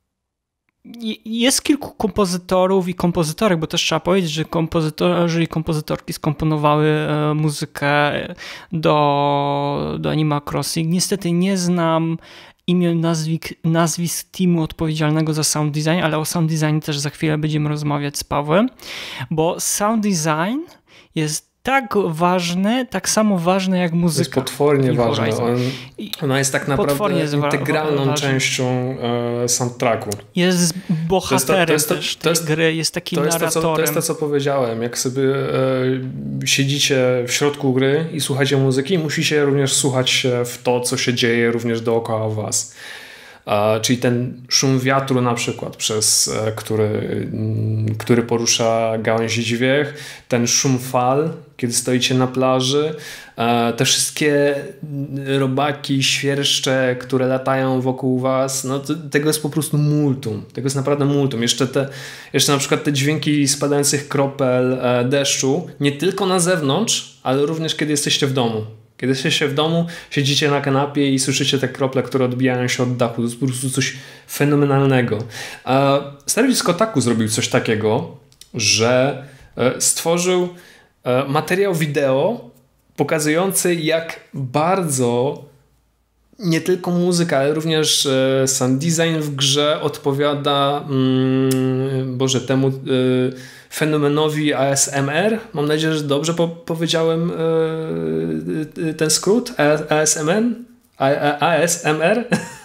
jest kilku kompozytorów i kompozytorek, bo też trzeba powiedzieć, że kompozytorzy i kompozytorki skomponowały muzykę do, do Animal Crossing. Niestety nie znam imion, nazwisk, nazwisk teamu odpowiedzialnego za sound design, ale o sound design też za chwilę będziemy rozmawiać z Pawłem, bo sound design jest tak ważny, tak samo ważny jak muzyka. Jest potwornie ważna. On, ona jest tak naprawdę jest integralną wa- częścią e, soundtracku. Jest bohaterem to jest to, to też jest to, tej to jest, gry, jest takim to jest narratorem. To, co, to jest to, co powiedziałem. Jak sobie e, siedzicie w środku gry i słuchacie muzyki, musicie również słuchać się w to, co się dzieje również dookoła was. czyli ten szum wiatru na przykład, przez który, który porusza gałęzi dźwięk, ten szum fal, kiedy stoicie na plaży, te wszystkie robaki, świerszcze, które latają wokół was, no to, tego jest po prostu multum. Tego jest naprawdę multum. Jeszcze, te, jeszcze na przykład te dźwięki spadających kropel deszczu, nie tylko na zewnątrz, ale również kiedy jesteście w domu. Kiedy jesteście w domu, siedzicie na kanapie i słyszycie te krople, które odbijają się od dachu. To jest po prostu coś fenomenalnego. Serwis Kotaku zrobił coś takiego, że stworzył materiał wideo pokazujący, jak bardzo nie tylko muzyka, ale również sound design w grze odpowiada mm, Boże, temu y, fenomenowi A S M R. Mam nadzieję, że dobrze po powiedziałem y, y, ten skrót. A S M R? A S M R?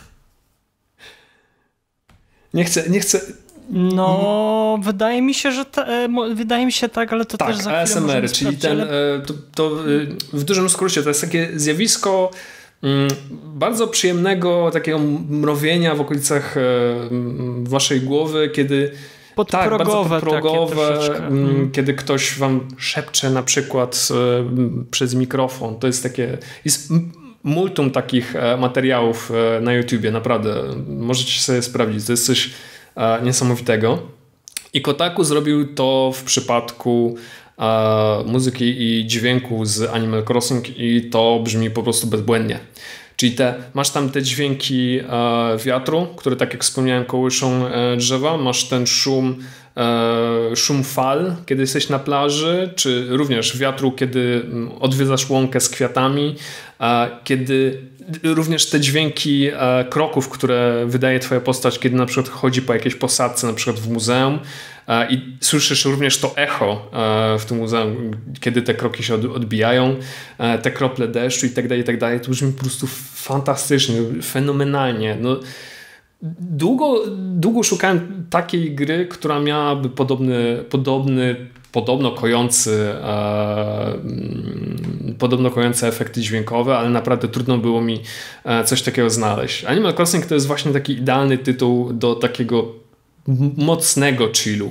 Nie chcę, nie chcę... No, wydaje mi się, że ta, wydaje mi się tak, ale to tak, też za chwilę A S M R, czyli ten, ale... to, to w dużym skrócie to jest takie zjawisko bardzo przyjemnego takiego mrowienia w okolicach waszej głowy, kiedy podprogowe, tak, bardzo podprogowe, takie kiedy ktoś wam szepcze na przykład przez mikrofon. To jest takie... Jest multum takich materiałów na YouTubie, naprawdę. Możecie sobie sprawdzić. To jest coś niesamowitego. I Kotaku zrobił to w przypadku e, muzyki i dźwięku z Animal Crossing i to brzmi po prostu bezbłędnie. Czyli te, masz tam te dźwięki e, wiatru, które tak jak wspomniałem kołyszą e, drzewa, masz ten szum e, szum fal, kiedy jesteś na plaży, czy również wiatru, kiedy odwiedzasz łąkę z kwiatami, e, kiedy również te dźwięki e, kroków, które wydaje twoja postać, kiedy na przykład chodzi po jakiejś posadzce, na przykład w muzeum e, i słyszysz również to echo e, w tym muzeum, kiedy te kroki się od, odbijają, e, te krople deszczu i tak dalej, i tak dalej. To brzmi po prostu fantastycznie, fenomenalnie. No, długo, długo szukałem takiej gry, która miałaby podobny, podobny podobno kojący e, podobno kojące efekty dźwiękowe, ale naprawdę trudno było mi coś takiego znaleźć. Animal Crossing to jest właśnie taki idealny tytuł do takiego mocnego chillu.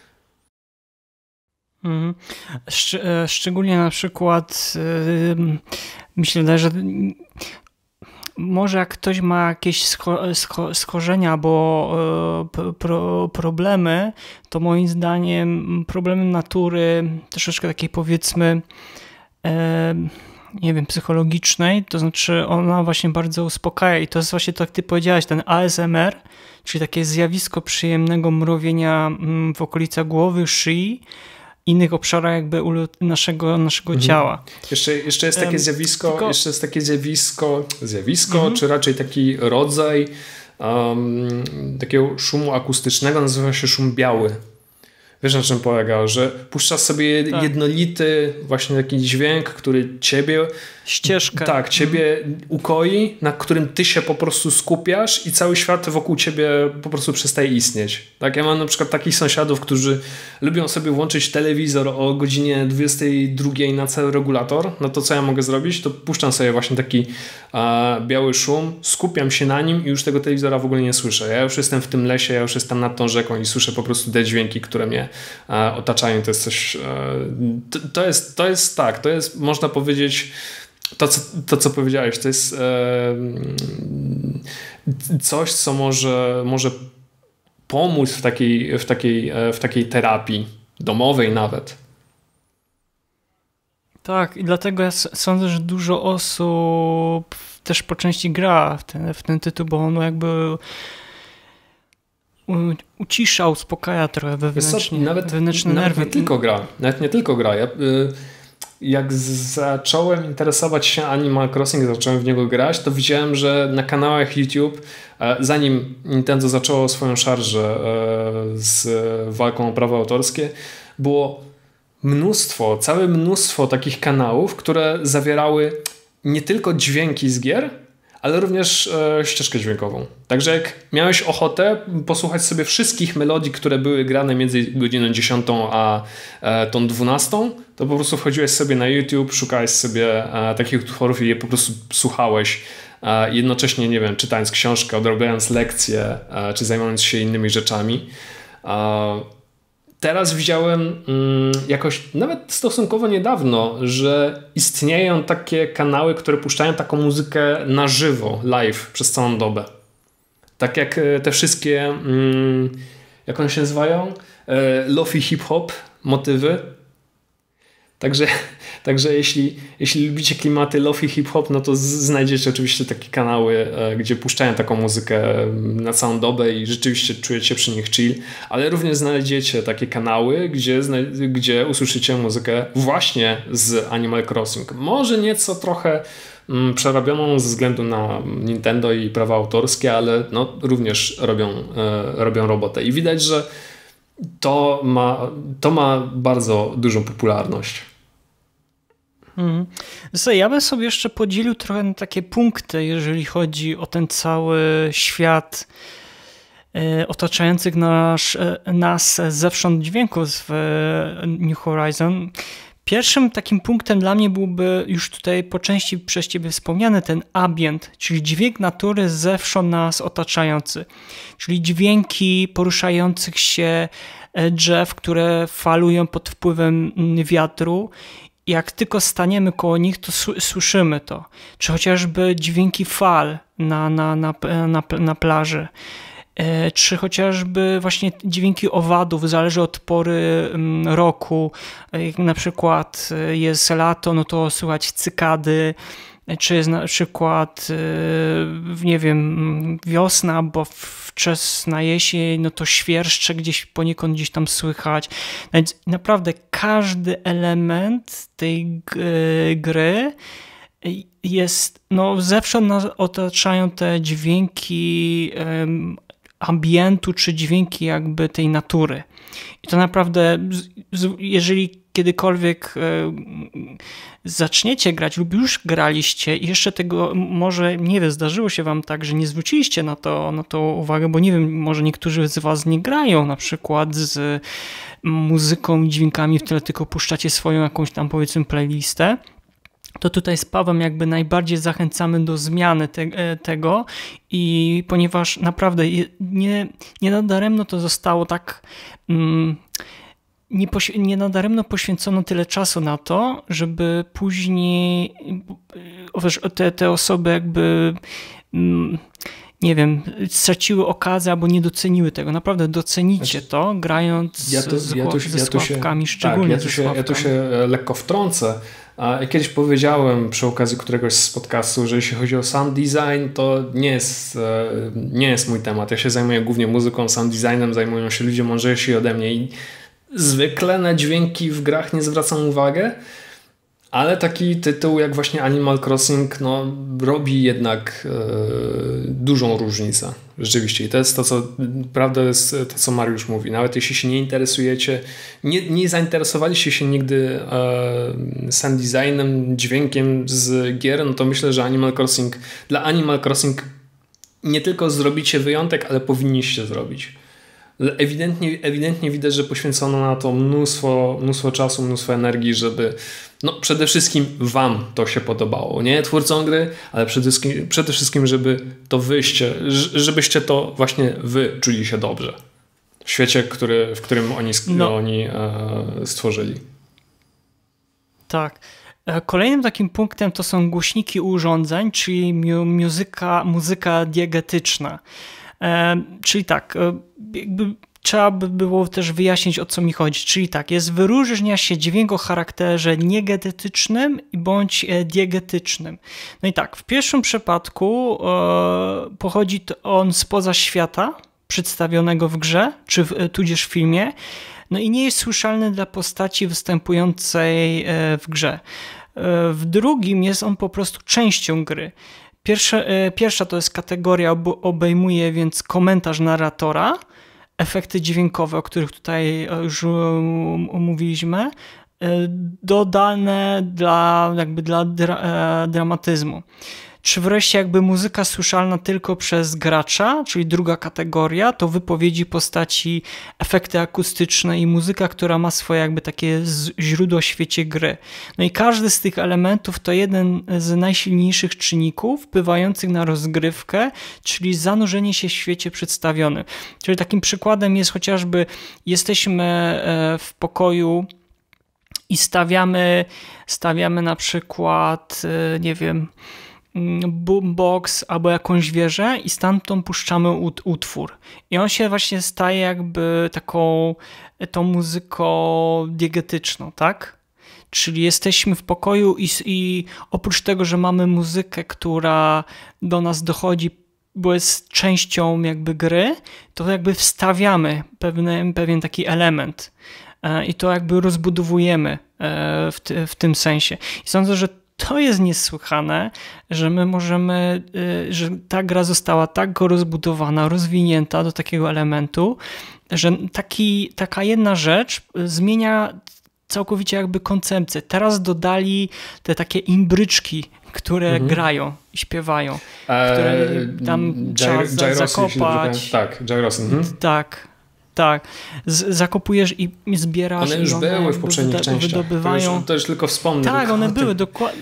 Mhm. Szcz- szczególnie na przykład yy, myślę, że może jak ktoś ma jakieś scho- scho- schorzenia albo y, pro- problemy, to moim zdaniem problemy natury, troszeczkę takiej powiedzmy y, nie wiem, psychologicznej, to znaczy ona właśnie bardzo uspokaja i to jest właśnie tak jak ty powiedziałeś, ten A S M R, czyli takie zjawisko przyjemnego mrowienia w okolicach głowy, szyi, innych obszarach jakby naszego, naszego mhm. ciała. Jeszcze, jeszcze jest takie zjawisko, Tylko... jeszcze jest takie zjawisko, zjawisko mhm. czy raczej taki rodzaj um, takiego szumu akustycznego, nazywa się szum biały. Wiesz, na czym polega? Że puszczasz sobie tak. jednolity właśnie taki dźwięk, który ciebie... Ścieżkę. Tak, ciebie mm. ukoi, na którym ty się po prostu skupiasz i cały świat wokół ciebie po prostu przestaje istnieć. Tak, ja mam na przykład takich sąsiadów, którzy lubią sobie włączyć telewizor o godzinie dwudziestej drugiej na cały regulator. No to co ja mogę zrobić? To puszczam sobie właśnie taki a, biały szum, skupiam się na nim i już tego telewizora w ogóle nie słyszę. Ja już jestem w tym lesie, ja już jestem nad tą rzeką i słyszę po prostu te dźwięki, które mnie a, otaczają. To jest coś... A, to, to, jest, to jest tak, to jest, można powiedzieć... To co, to, co powiedziałeś, to jest e, coś, co może, może pomóc w takiej, w, takiej, w takiej terapii domowej nawet. Tak, i dlatego ja sądzę, że dużo osób też po części gra w ten, w ten tytuł, bo on jakby ucisza, uspokaja trochę wewnętrznie, nawet, wewnętrzne nawet nerwy. Nie tylko gra, nawet nie tylko gra. Ja, y, jak zacząłem interesować się Animal Crossing, zacząłem w niego grać, to widziałem, że na kanałach YouTube, zanim Nintendo zaczęło swoją szarżę z walką o prawa autorskie, było mnóstwo, całe mnóstwo takich kanałów, które zawierały nie tylko dźwięki z gier, ale również e, ścieżkę dźwiękową. Także jak miałeś ochotę posłuchać sobie wszystkich melodii, które były grane między godziną dziesiątą a e, tą dwunastą, to po prostu wchodziłeś sobie na YouTube, szukałeś sobie e, takich utworów i je po prostu słuchałeś jednocześnie, nie wiem, czytając książkę, odrabiając lekcje, czy zajmując się innymi rzeczami. Teraz widziałem jakoś, nawet stosunkowo niedawno, że istnieją takie kanały, które puszczają taką muzykę na żywo, live, przez całą dobę. Tak jak te wszystkie, jak one się nazywają? Lofi hip-hop motywy. Także, także jeśli, jeśli lubicie klimaty lofi hip-hop, no to z, znajdziecie oczywiście takie kanały, e, gdzie puszczają taką muzykę na całą dobę i rzeczywiście czujecie przy nich chill, ale również znajdziecie takie kanały, gdzie, gdzie usłyszycie muzykę właśnie z Animal Crossing. Może nieco trochę mm, przerobioną ze względu na Nintendo i prawa autorskie, ale no, również robią, e, robią robotę. I widać, że to ma, to ma bardzo dużą popularność. Mhm. Ja bym sobie jeszcze podzielił trochę na takie punkty, jeżeli chodzi o ten cały świat e, otaczających nas, e, nas zewsząd dźwięków w e, New Horizon. Pierwszym takim punktem dla mnie byłby już tutaj po części przez ciebie wspomniany ten ambient, czyli dźwięk natury zewsząd nas otaczający, czyli dźwięki poruszających się drzew, które falują pod wpływem wiatru. Jak tylko staniemy koło nich, to słyszymy to. Czy chociażby dźwięki fal na, na, na, na, na plaży. Czy chociażby właśnie dźwięki owadów, zależy od pory roku. Jak na przykład jest lato, no to słychać cykady, czy jest na przykład, nie wiem, wiosna, bo wczesna jesień, no to świerszcze gdzieś poniekąd gdzieś tam słychać. Więc naprawdę każdy element tej gry jest, no zewsząd nas otaczają te dźwięki ambientu, czy dźwięki jakby tej natury. I to naprawdę, jeżeli kiedykolwiek zaczniecie grać lub już graliście i jeszcze tego może, nie wiem, zdarzyło się wam tak, że nie zwróciliście na to, na to uwagę, bo nie wiem, może niektórzy z was nie grają na przykład z muzyką i dźwiękami w tle, tylko puszczacie swoją jakąś tam, powiedzmy, playlistę, to tutaj z Pawłem jakby najbardziej zachęcamy do zmiany te, tego i ponieważ naprawdę nie, nie nadaremno to zostało tak mm, nie, poś- nie nadaremno poświęcono tyle czasu na to, żeby później te, te osoby jakby mm, nie wiem, straciły okazję albo nie doceniły tego. Naprawdę docenicie to, grając ja to, z, ja tu, ze ja tu sławkami, się, szczególnie tak, ja tu ze się, sławkami. Ja tu się lekko wtrącę. Ja kiedyś powiedziałem przy okazji któregoś z podcastów, że jeśli chodzi o sound design, to nie jest, nie jest mój temat. Ja się zajmuję głównie muzyką, sound designem, zajmują się ludzie mądrzejsi ode mnie i zwykle na dźwięki w grach nie zwracam uwagę, ale taki tytuł jak właśnie Animal Crossing no, robi jednak e, dużą różnicę. Rzeczywiście. I to jest to, co prawda jest to, co Mariusz mówi. Nawet jeśli się nie interesujecie, nie, nie zainteresowaliście się nigdy e, sound designem, dźwiękiem z gier, no to myślę, że Animal Crossing, dla Animal Crossing nie tylko zrobicie wyjątek, ale powinniście zrobić. Ewidentnie, ewidentnie widać, że poświęcono na to mnóstwo, mnóstwo czasu, mnóstwo energii, żeby no przede wszystkim wam to się podobało, nie twórcom gry, ale przede wszystkim, przede wszystkim żeby to wyście, żebyście to właśnie wy czuli się dobrze w świecie, który, w którym oni, no. oni e, stworzyli. Tak. Kolejnym takim punktem to są głośniki urządzeń, czyli mu- muzyka, muzyka diegetyczna. E, czyli tak, e, jakby trzeba by było też wyjaśnić, o co mi chodzi. Czyli tak, jest wyróżnia się dźwięk o charakterze niegetetycznym bądź diegetycznym. No i tak, w pierwszym przypadku e, pochodzi on spoza świata przedstawionego w grze, czy w, tudzież w filmie, no i nie jest słyszalny dla postaci występującej e, w grze. E, w drugim jest on po prostu częścią gry. Pierwsza, pierwsza to jest kategoria, obejmuje więc komentarz narratora, efekty dźwiękowe, o których tutaj już omówiliśmy, dodane dla, jakby dla dra, dramatyzmu. czy wreszcie jakby muzyka słyszalna tylko przez gracza, czyli druga kategoria, to wypowiedzi postaci, efekty akustyczne i muzyka, która ma swoje jakby takie źródło w świecie gry. No i każdy z tych elementów to jeden z najsilniejszych czynników wpływających na rozgrywkę, czyli zanurzenie się w świecie przedstawionym. Czyli takim przykładem jest chociażby jesteśmy w pokoju i stawiamy, stawiamy na przykład, nie wiem, boombox albo jakąś wieżę i stamtąd puszczamy ut- utwór. I on się właśnie staje jakby taką tą muzyką diegetyczną, tak? Czyli jesteśmy w pokoju i, i oprócz tego, że mamy muzykę, która do nas dochodzi, bo jest częścią jakby gry, to jakby wstawiamy pewne, pewien taki element i to jakby rozbudowujemy w, ty, w tym sensie. I sądzę, że to jest niesłychane, że my możemy, że ta gra została tak rozbudowana, rozwinięta do takiego elementu, że taki, taka jedna rzecz zmienia całkowicie jakby koncepcję. Teraz dodali te takie imbryczki, które mhm. grają i śpiewają, eee, które tam trzeba gyro, zakopać. Tak, gyrosy. Mhm. Tak. Tak, Z, zakopujesz i zbierasz. One już i one były w poprzednich częściach. Wydobywają. To już, to już tylko wspomnę. Tak, tylko one były dokładnie.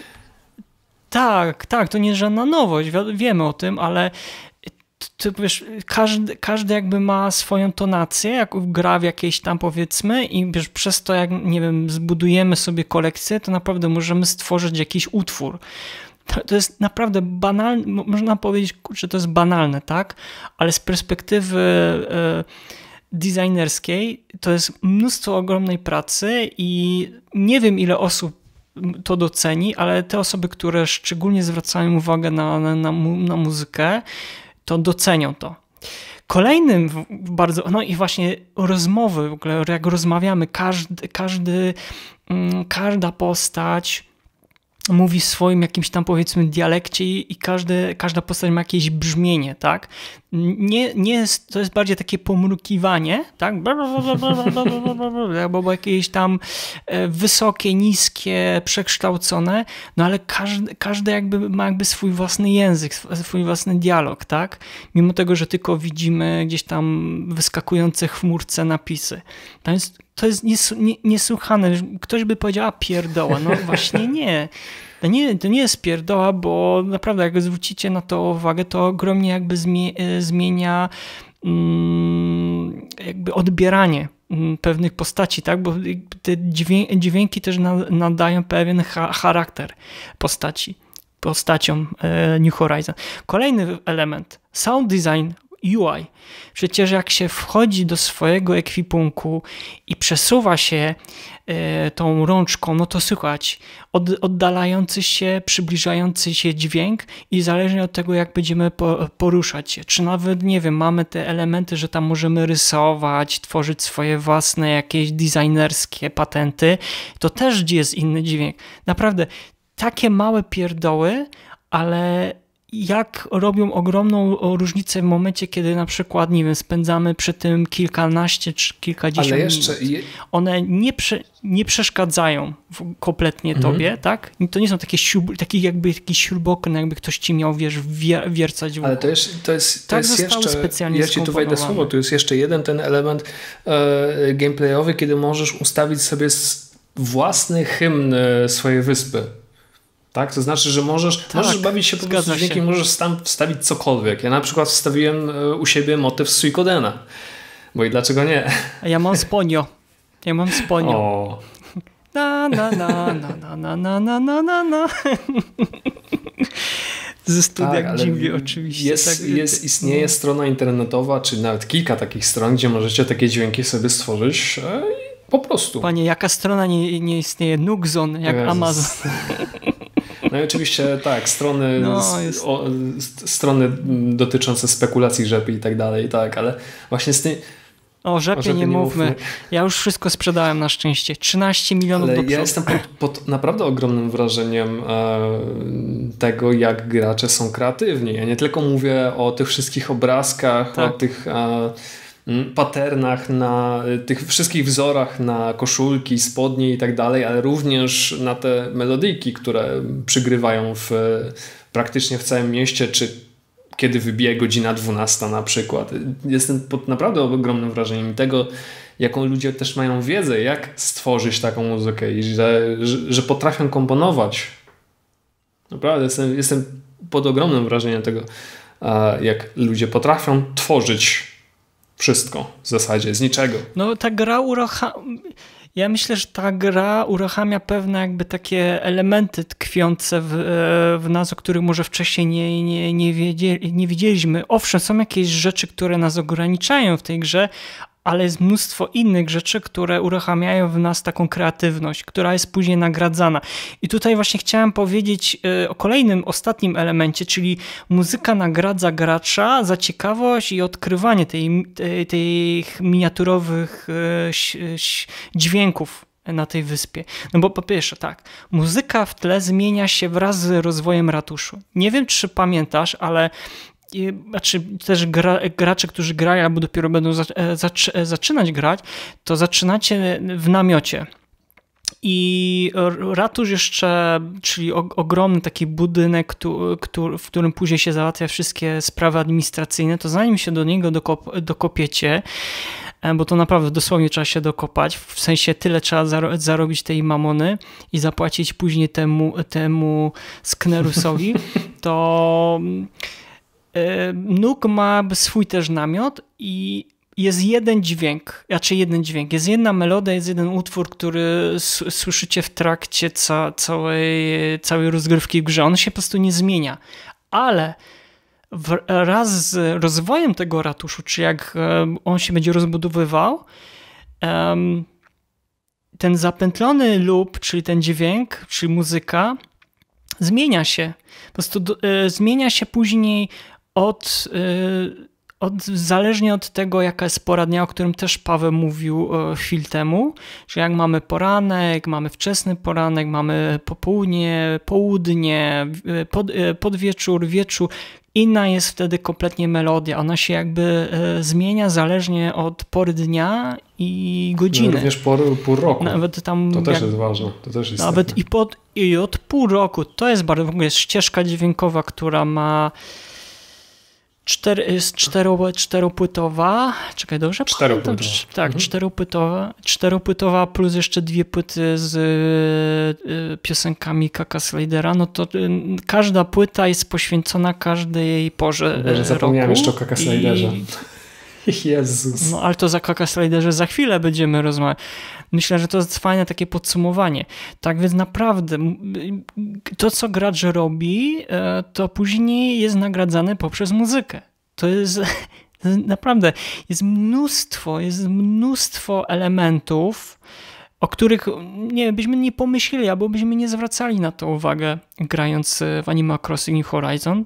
Tak, tak, to nie jest żadna nowość, wiemy o tym, ale ty, wiesz, każdy, każdy jakby ma swoją tonację, jak gra w jakieś tam powiedzmy i wiesz, przez to jak, nie wiem, zbudujemy sobie kolekcję, to naprawdę możemy stworzyć jakiś utwór. To, to jest naprawdę banalne, można powiedzieć, że to jest banalne, tak? Ale z perspektywy y, designerskiej to jest mnóstwo ogromnej pracy i nie wiem, ile osób to doceni, ale te osoby, które szczególnie zwracają uwagę na, na, na, na muzykę, to docenią to. Kolejnym bardzo, no i właśnie rozmowy, w ogóle jak rozmawiamy, każdy, każdy, każda postać mówi w swoim jakimś tam powiedzmy dialekcie i każdy, każda postać ma jakieś brzmienie, tak? Nie, nie jest, to jest bardziej takie pomrukiwanie, tak? Albo jakieś tam wysokie, niskie, przekształcone, no ale każdy, każdy jakby ma jakby swój własny język, swój własny dialog, tak? Mimo tego, że tylko widzimy gdzieś tam wyskakujące w chmurce napisy. To jest, to jest nies, nie, niesłychane. Ktoś by powiedział, a pierdoła. No właśnie nie. To nie, to nie jest pierdoła, bo naprawdę jak zwrócicie na to uwagę, to ogromnie jakby zmienia jakby odbieranie pewnych postaci, tak? Bo te dźwięki też nadają pewien charakter postaci, postaciom New Horizon. Kolejny element, sound design U I. Przecież jak się wchodzi do swojego ekwipunku i przesuwa się y, tą rączką, no to słychać od, oddalający się, przybliżający się dźwięk i zależnie od tego, jak będziemy po, poruszać się. Czy nawet, nie wiem, mamy te elementy, że tam możemy rysować, tworzyć swoje własne jakieś designerskie patenty, to też jest inny dźwięk. Naprawdę, takie małe pierdoły, ale jak robią ogromną różnicę w momencie, kiedy na przykład, nie wiem, spędzamy przy tym kilkanaście czy kilkadziesiąt Ale jeszcze minut. One nie, prze, nie przeszkadzają kompletnie mhm. tobie, tak? To nie są takie, śrub, takie jakby taki śrubokręt, jakby ktoś ci miał, wiesz, wier, wiercać w Ale to jest, to jest, to tak jest jeszcze, specjalnie ja ci tu wejdę słowo, tu jest jeszcze jeden ten element e, gameplayowy, kiedy możesz ustawić sobie własny hymn swojej wyspy. Tak? To znaczy, że możesz, tak, możesz bawić się po prostu dźwiękiem, możesz tam wstawić cokolwiek. Ja na przykład wstawiłem u siebie motyw Suikodena. Bo i dlaczego nie? Ja mam Sponio. Ja mam Sponio. O. Na, na, na, na, na, na, na, na, na, na. Ze studia tak, Jimmy oczywiście. Jest, tak, jest, istnieje no. strona internetowa, czy nawet kilka takich stron, gdzie możecie takie dźwięki sobie stworzyć i po prostu. Panie, jaka strona nie, nie istnieje? Nugzon, jak Jezus. Amazon. No i oczywiście tak, strony, no, jest... o, strony dotyczące spekulacji rzepy i tak dalej, tak, ale właśnie z tym... O rzepie, o rzepie nie, nie mówmy. mówmy. Ja już wszystko sprzedałem na szczęście. trzynaście milionów ale do przodu. Ja jestem pod, pod naprawdę ogromnym wrażeniem e, tego, jak gracze są kreatywni. Ja nie tylko mówię o tych wszystkich obrazkach, tak. o tych... E, patternach, na tych wszystkich wzorach, na koszulki, spodnie i tak dalej, ale również na te melodyjki, które przygrywają w, praktycznie w całym mieście, czy kiedy wybije godzina dwunasta na przykład. Jestem pod naprawdę ogromnym wrażeniem tego, jaką ludzie też mają wiedzę, jak stworzyć taką muzykę i że, że, że potrafią komponować. Naprawdę jestem, jestem pod ogromnym wrażeniem tego, jak ludzie potrafią tworzyć wszystko w zasadzie, z niczego. No ta gra uruchamia... Ja myślę, że ta gra uruchamia pewne jakby takie elementy tkwiące w, w nas, o których może wcześniej nie, nie, nie, wiedzieli, nie wiedzieliśmy. Owszem, są jakieś rzeczy, które nas ograniczają w tej grze, ale jest mnóstwo innych rzeczy, które uruchamiają w nas taką kreatywność, która jest później nagradzana. I tutaj właśnie chciałem powiedzieć o kolejnym, ostatnim elemencie, czyli muzyka nagradza gracza za ciekawość i odkrywanie tej, tej, tych miniaturowych dźwięków na tej wyspie. No bo po pierwsze tak, muzyka w tle zmienia się wraz z rozwojem ratuszu. Nie wiem, czy pamiętasz, ale znaczy też gra, gracze, którzy grają albo dopiero będą zac- zaczynać grać, to zaczynacie w namiocie. I ratusz jeszcze, czyli ogromny taki budynek, w którym później się załatwia wszystkie sprawy administracyjne, to zanim się do niego dokop- dokopiecie, bo to naprawdę dosłownie trzeba się dokopać, w sensie tyle trzeba zaro- zarobić tej mamony i zapłacić później temu, temu Sknerusowi, to Nuk ma swój też namiot i jest jeden dźwięk, raczej jeden dźwięk, jest jedna melodia, jest jeden utwór, który s- słyszycie w trakcie ca- całej, całej rozgrywki w grze. On się po prostu nie zmienia, ale wraz z rozwojem tego ratuszu, czy jak on się będzie rozbudowywał, ten zapętlony loop, czyli ten dźwięk, czyli muzyka, zmienia się. Po prostu do, zmienia się później od, od, zależnie od tego, jaka jest pora dnia, o którym też Paweł mówił chwilę temu, że jak mamy poranek, mamy wczesny poranek, mamy popołudnie, południe, pod, podwieczór, wieczór, inna jest wtedy kompletnie melodia. Ona się jakby zmienia zależnie od pory dnia i godziny. No, również pór, pór roku. Nawet tam to też jak, jest ważne. To też jest nawet i, pod, i od pół roku. To jest bardzo, w ogóle jest ścieżka dźwiękowa, która ma cztery, jest cztero, czteropłytowa. Czekaj, dobrze? Czteropłytowa. Tak, mhm. czteropłytowa. Czteropłytowa plus jeszcze dwie płyty z y, piosenkami Kaka Slidera. No to y, każda płyta jest poświęcona każdej porze Boże, zapomniałem roku. jeszcze o Kaka Sliderze. I... Jezus. No ale to za Kaka Sliderze za chwilę będziemy rozmawiać. Myślę, że to jest fajne takie podsumowanie. Tak więc naprawdę to, co gracz robi, to później jest nagradzane poprzez muzykę. To jest naprawdę, jest mnóstwo, jest mnóstwo elementów, o których nie, byśmy nie pomyśleli, albo byśmy nie zwracali na to uwagę, grając w Animal Crossing New Horizon.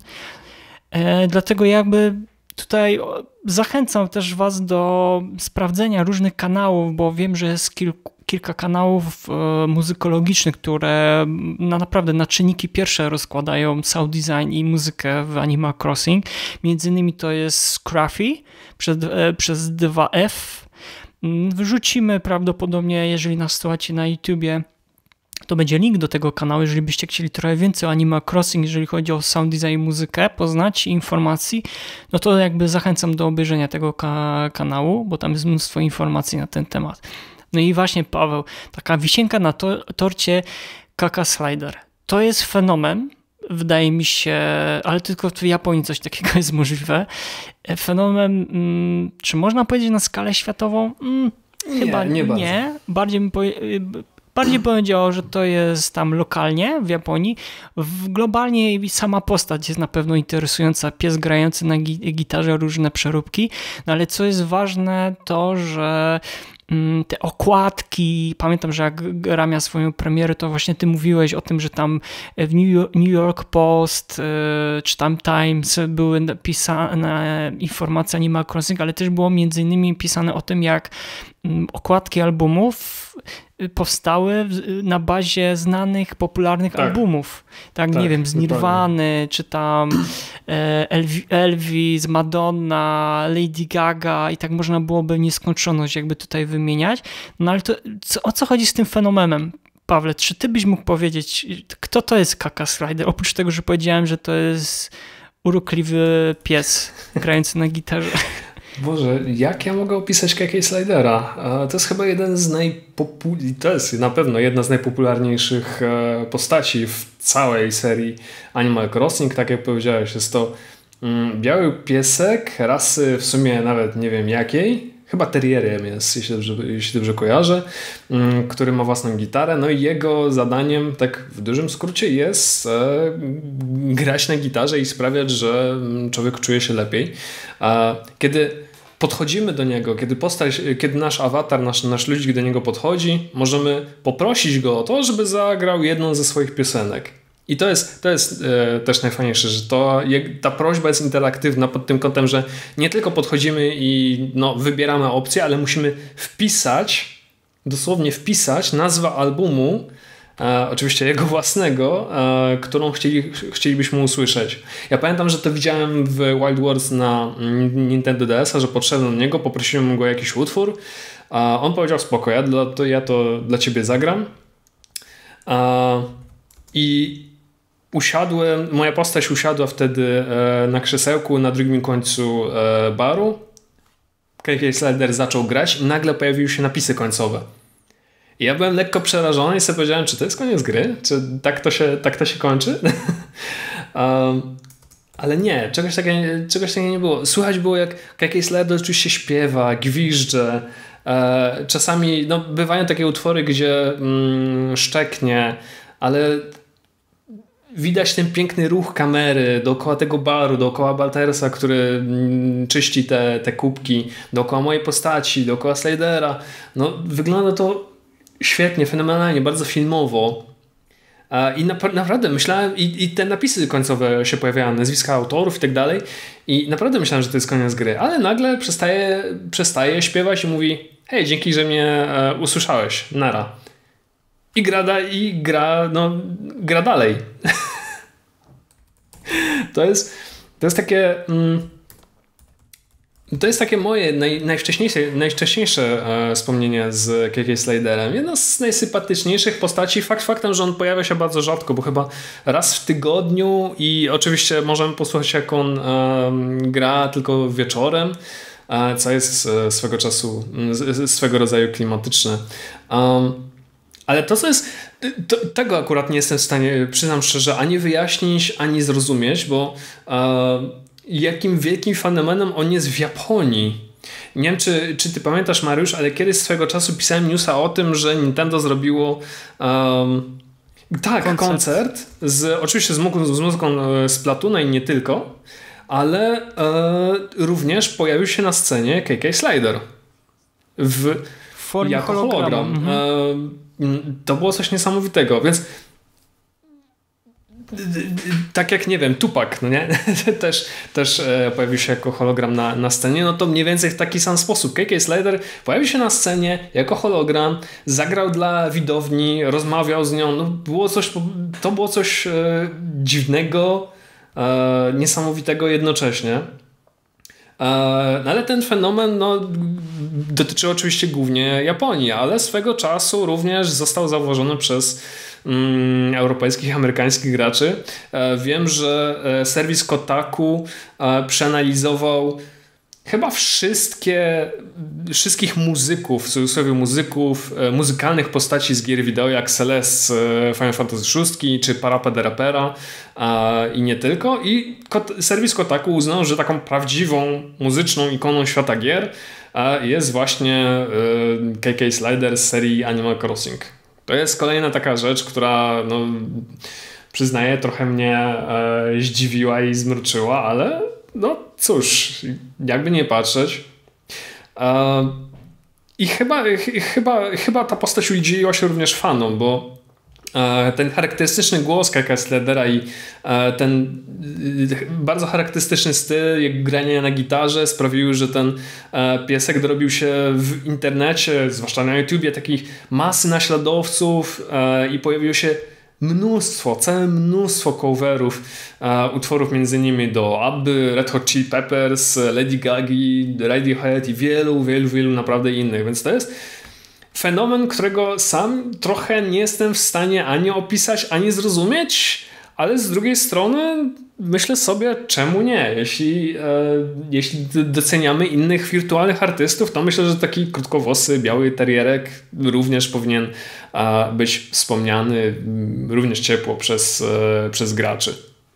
E, dlatego jakby tutaj zachęcam też was do sprawdzenia różnych kanałów, bo wiem, że jest kilku, kilka kanałów e, muzykologicznych, które na naprawdę na czynniki pierwsze rozkładają sound design i muzykę w Animal Crossing. Między innymi to jest Scruffy przez, e, przez dwa F. Wrzucimy prawdopodobnie, jeżeli nas słuchacie na YouTubie, to będzie link do tego kanału, jeżeli byście chcieli trochę więcej o Animal Crossing, jeżeli chodzi o sound design i muzykę, poznać informacji, no to jakby zachęcam do obejrzenia tego ka- kanału, bo tam jest mnóstwo informacji na ten temat. No i właśnie, Paweł, taka wisienka na to- torcie Kaka Slider. To jest fenomen, wydaje mi się, ale tylko w Japonii coś takiego jest możliwe. Fenomen, mm, czy można powiedzieć na skalę światową? Mm, nie, chyba nie. Bardzo. nie. Bardziej bym powie- Bardziej powiedział, że to jest tam lokalnie w Japonii. W globalnie sama postać jest na pewno interesująca. Pies grający na gi- gitarze, różne przeróbki. No ale co jest ważne, to że te okładki, pamiętam, że jak gra miała swoją premierę, to właśnie ty mówiłeś o tym, że tam w New York Post czy tam Times były pisane informacje Animal Crossing, ale też było między innymi pisane o tym, jak okładki albumów powstały na bazie znanych, popularnych tak. albumów. Tak, tak, nie wiem, z Nirwany, czy tam Elvis, Madonna, Lady Gaga i tak można byłoby nieskończoność jakby tutaj wymieniać. No ale to, co, o co chodzi z tym fenomenem? Pawle, czy ty byś mógł powiedzieć, kto to jest K K Slider? Oprócz tego, że powiedziałem, że to jest urokliwy pies grający na gitarze. Boże, jak ja mogę opisać K K Slidera? To jest chyba jeden z najpopu- to jest na pewno jedna z najpopularniejszych postaci w całej serii Animal Crossing. Tak jak powiedziałeś, jest to biały piesek rasy w sumie nawet nie wiem jakiej. Chyba terrierem jest, jeśli dobrze, jeśli dobrze kojarzę, który ma własną gitarę. No i jego zadaniem, tak w dużym skrócie, jest e, grać na gitarze i sprawiać, że człowiek czuje się lepiej. A kiedy podchodzimy do niego, kiedy postać, kiedy nasz awatar, nasz, nasz ludzik do niego podchodzi, możemy poprosić go o to, żeby zagrał jedną ze swoich piosenek. I to jest, to jest e, też najfajniejsze, że to, jak, ta prośba jest interaktywna pod tym kątem, że nie tylko podchodzimy i no, wybieramy opcję, ale musimy wpisać, dosłownie wpisać nazwę albumu, e, oczywiście jego własnego, e, którą chcieli, chcielibyśmy usłyszeć. Ja pamiętam, że to widziałem w Wild Wars na Nintendo D S a, że podszedłem do niego, poprosiłem go o jakiś utwór, a on powiedział spoko, ja, dla, to, ja to dla ciebie zagram. E, I usiadłem, moja postać usiadła wtedy e, na krzesełku na drugim końcu e, baru. K K Slider zaczął grać i nagle pojawiły się napisy końcowe. I ja byłem lekko przerażony i sobie powiedziałem, czy to jest koniec gry? Czy tak to się, tak to się kończy? um, ale nie, czegoś takiego, czegoś takiego nie było. Słychać było, jak K K Slider oczywiście śpiewa, gwizdże. E, czasami no, bywają takie utwory, gdzie mm, szczeknie, ale widać ten piękny ruch kamery dookoła tego baru, dookoła Baltersa, który czyści te, te kubki, dookoła mojej postaci, dookoła Slidera. No, wygląda to świetnie, fenomenalnie, bardzo filmowo. I na, naprawdę myślałem, i, i te napisy końcowe się pojawiają, nazwiska autorów i tak dalej, i naprawdę myślałem, że to jest koniec gry, ale nagle przestaje, przestaje śpiewać i mówi: hej, dzięki, że mnie e, usłyszałeś, nara. I gra, da, i gra, no, gra dalej. to jest, to jest takie mm, to jest takie moje naj, najwcześniejsze, najwcześniejsze e, wspomnienie z K K Sliderem. Jedna z najsympatyczniejszych postaci. Fakt faktem, że on pojawia się bardzo rzadko, bo chyba raz w tygodniu i oczywiście możemy posłuchać, jak on e, gra tylko wieczorem, e, co jest e, swego czasu, e, swego rodzaju klimatyczne. Um, Ale to, co jest, to, tego akurat nie jestem w stanie, przyznam szczerze, ani wyjaśnić, ani zrozumieć, bo e, jakim wielkim fenomenem on jest w Japonii. Nie wiem, czy, czy ty pamiętasz, Mariusz, ale kiedyś swego czasu pisałem newsa o tym, że Nintendo zrobiło um, tak, koncert, koncert z, oczywiście z, muzyką, z muzyką Splatuna i nie tylko, ale e, również pojawił się na scenie K K Slider w, w formie jako hologram. Mhm. E, To było coś niesamowitego, więc tak jak, nie wiem, Tupac, no nie? też, też e, pojawił się jako hologram na, na scenie, no to mniej więcej w taki sam sposób. K K Slider pojawił się na scenie jako hologram, zagrał dla widowni, rozmawiał z nią, no było coś, to było coś e, dziwnego, e, niesamowitego jednocześnie. No ale ten fenomen no, dotyczy oczywiście głównie Japonii, ale swego czasu również został zauważony przez mm, europejskich, amerykańskich graczy. Wiem, że serwis Kotaku przeanalizował chyba wszystkie, wszystkich muzyków, w cudzysłowie muzyków, muzykalnych postaci z gier wideo, jak Celeste z Final Fantasy szóst, czy Parappa the Rapera i nie tylko. I serwis Kotaku uznał, że taką prawdziwą muzyczną ikoną świata gier jest właśnie K K Slider z serii Animal Crossing. To jest kolejna taka rzecz, która no, przyznaję, trochę mnie zdziwiła i zmroczyła, ale no cóż, jakby nie patrzeć. I chyba, chyba, chyba ta postać udzieliła się również fanom, bo ten charakterystyczny głos Kaka Sledera i ten bardzo charakterystyczny styl jak grania na gitarze sprawiły, że ten piesek dorobił się w internecie, zwłaszcza na YouTubie, takich masy naśladowców i pojawiło się mnóstwo, całe mnóstwo coverów utworów między innymi do Abby, Red Hot Chili Peppers, Lady Gagi, Radiohead i wielu, wielu, wielu naprawdę innych, więc to jest fenomen, którego sam trochę nie jestem w stanie ani opisać, ani zrozumieć, ale z drugiej strony myślę sobie, czemu nie? Jeśli, e, jeśli doceniamy innych wirtualnych artystów, to myślę, że taki krótkowłosy, biały terrierek również powinien e, być wspomniany również ciepło przez, e, przez graczy.